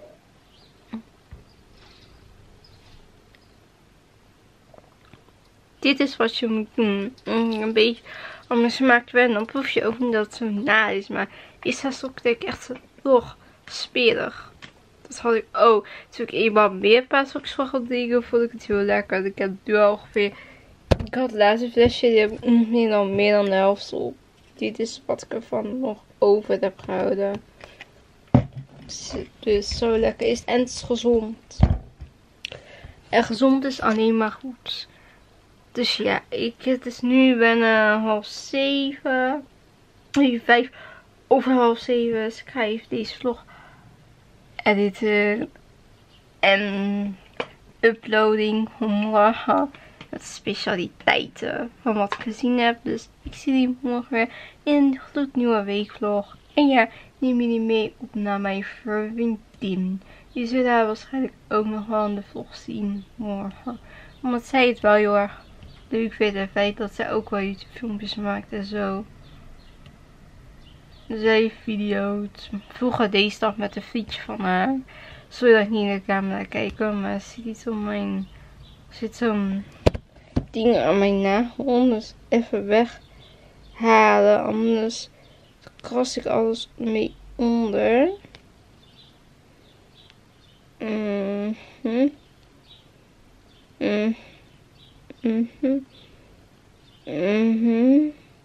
Dit is wat je moet doen. Een beetje om de smaak te wennen. Dan proef je ook niet dat het zo na is. Maar is dat ook denk ik echt toch smerig. Dat had ik. Oh, toen ik eenmaal meer paasoks van had dingen, vond ik het heel lekker. Ik heb nu ongeveer. Ik had het laatste flesje. Die heb ik meer dan, meer dan de helft op. Dit is wat ik ervan nog over heb gehouden. Dus zo lekker is het. En het is gezond. En gezond is alleen maar goed. Dus ja, ik, het is nu bijna half zeven. Nee, vijf over half zeven. Dus ik ga even deze vlog editen. En uploading voor morgen. Met specialiteiten van wat ik gezien heb. Dus ik zie die morgen weer in een gloednieuwe weekvlog. En ja, neem jullie mee op naar mijn vriendin. Je zult haar waarschijnlijk ook nog wel in de vlog zien morgen. Omdat zij het wel heel erg leuk vindt. Het feit dat zij ook wel YouTube filmpjes maakt en zo. Zij video's. Vroeger deed ze dat met een fietsje van haar. Sorry dat ik niet in de camera kijk, maar er zit iets op mijn. Er zit zo'n ding aan mijn nagel. Dus even weghalen. Anders kras ik alles mee onder. Mhm. Mhm. Mhm. Mhm.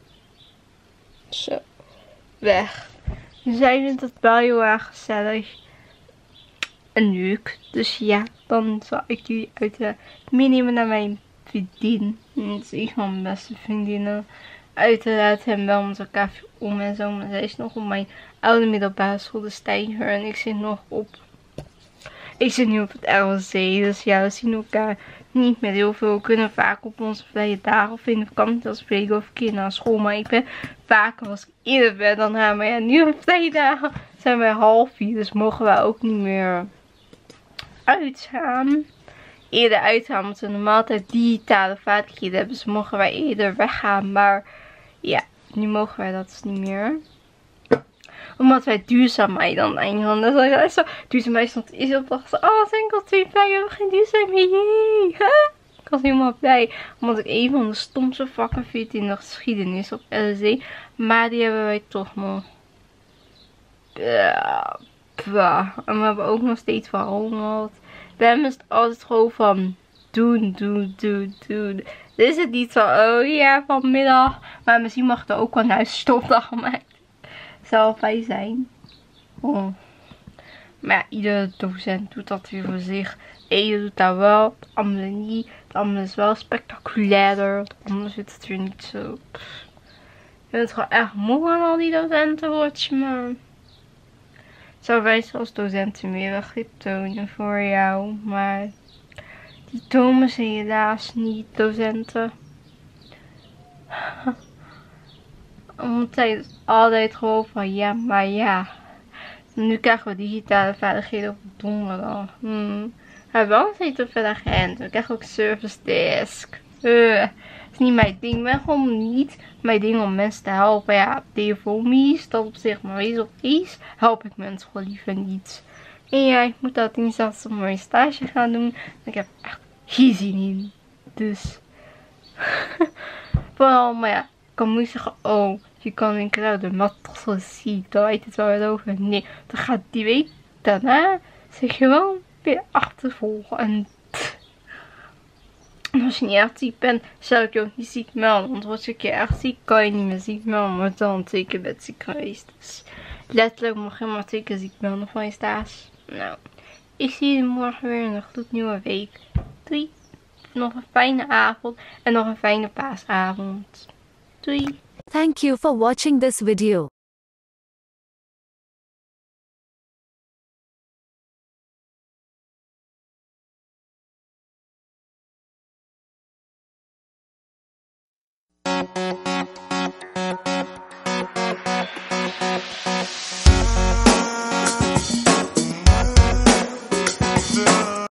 Zo. Weg. Zij vindt het wel heel erg gezellig. En leuk. Dus ja, dan zal ik jullie uiteraard meenemen naar mijn vriendin. Dat is een van mijn beste vriendinnen. Uiteraard hebben we wel met elkaar om en zo. Maar zij is nog op mijn oude middelbare school, de Steiger. En ik zit nog op. Ik zit nu op het L C. Dus ja, we zien elkaar niet meer heel veel. We kunnen vaak op onze vrije dagen of in de vakantie als spreken of een keer naar school. Maar ik ben vaker als ik eerder ben dan haar. Maar ja, nu op vrije dagen zijn wij half vier. Dus mogen we ook niet meer uitgaan. Eerder uitgaan, omdat we normaal altijd digitale vaardigheden hebben. Dus mogen wij eerder weggaan. Maar ja, nu mogen wij dat dus niet meer. Omdat wij duurzaamheid dan eindigen. Dat is echt zo. Duurzaamheid stond is op dag. Oh, enkel twee blij. We hebben geen duurzaamheid. Jee. Huh? Ik was helemaal blij. Omdat ik een van de stomste vakken vind in de geschiedenis op L S D. Maar die hebben wij toch nog. Ja. Pwa. En we hebben ook nog steeds veranderd. We hebben het altijd gewoon van doen, doen, doen, doen. Dit is het niet zo. Oh ja, vanmiddag. Maar misschien mag er ook wel een huisstofdag gemaakt. Zal wij zijn. Oh. Maar ja, iedere docent doet dat weer voor zich. De ene doet dat wel, de andere niet. De andere is wel spectaculairder. De andere zit het weer niet zo. Pff. Ik vind het gewoon echt moe aan al die docentenwoordjes, maar zou wij als docenten meer begrip tonen voor jou. Maar die tonen ze helaas niet, docenten. Omdat zij altijd gewoon van ja, maar ja. Nu krijgen we digitale vaardigheden op donderdag. Hmm. We hebben wel steeds op verder geënt. We krijgen ook service desk. Uh, dat is niet mijn ding. Ik ben gewoon niet mijn ding om mensen te helpen. Ja, devomies, dat op zich. Maar wees op iets help ik mensen gewoon liever niet. En ja, ik moet dat inderdaad op mijn stage gaan doen. Ik heb echt geen zin in. Dus. Vooral, maar ja. Ik kan nu zeggen, oh, je kan in kruiden, maar toch zo ziek. Dan weet het wel weer over. Nee, dan gaat die week daarna zich gewoon weer achtervolgen. En, en als je niet echt ziek bent, zal ik je ook niet ziek melden. Want word je een keer echt ziek, kan je niet meer ziek melden. Maar dan twee keer bent ziek geweest. Dus letterlijk mag je maar twee keer ziek melden van je stage. Nou, ik zie je morgen weer in een gloednieuwe week. Doei. Nog een fijne avond en nog een fijne paasavond. Doei. Thank you for watching this video.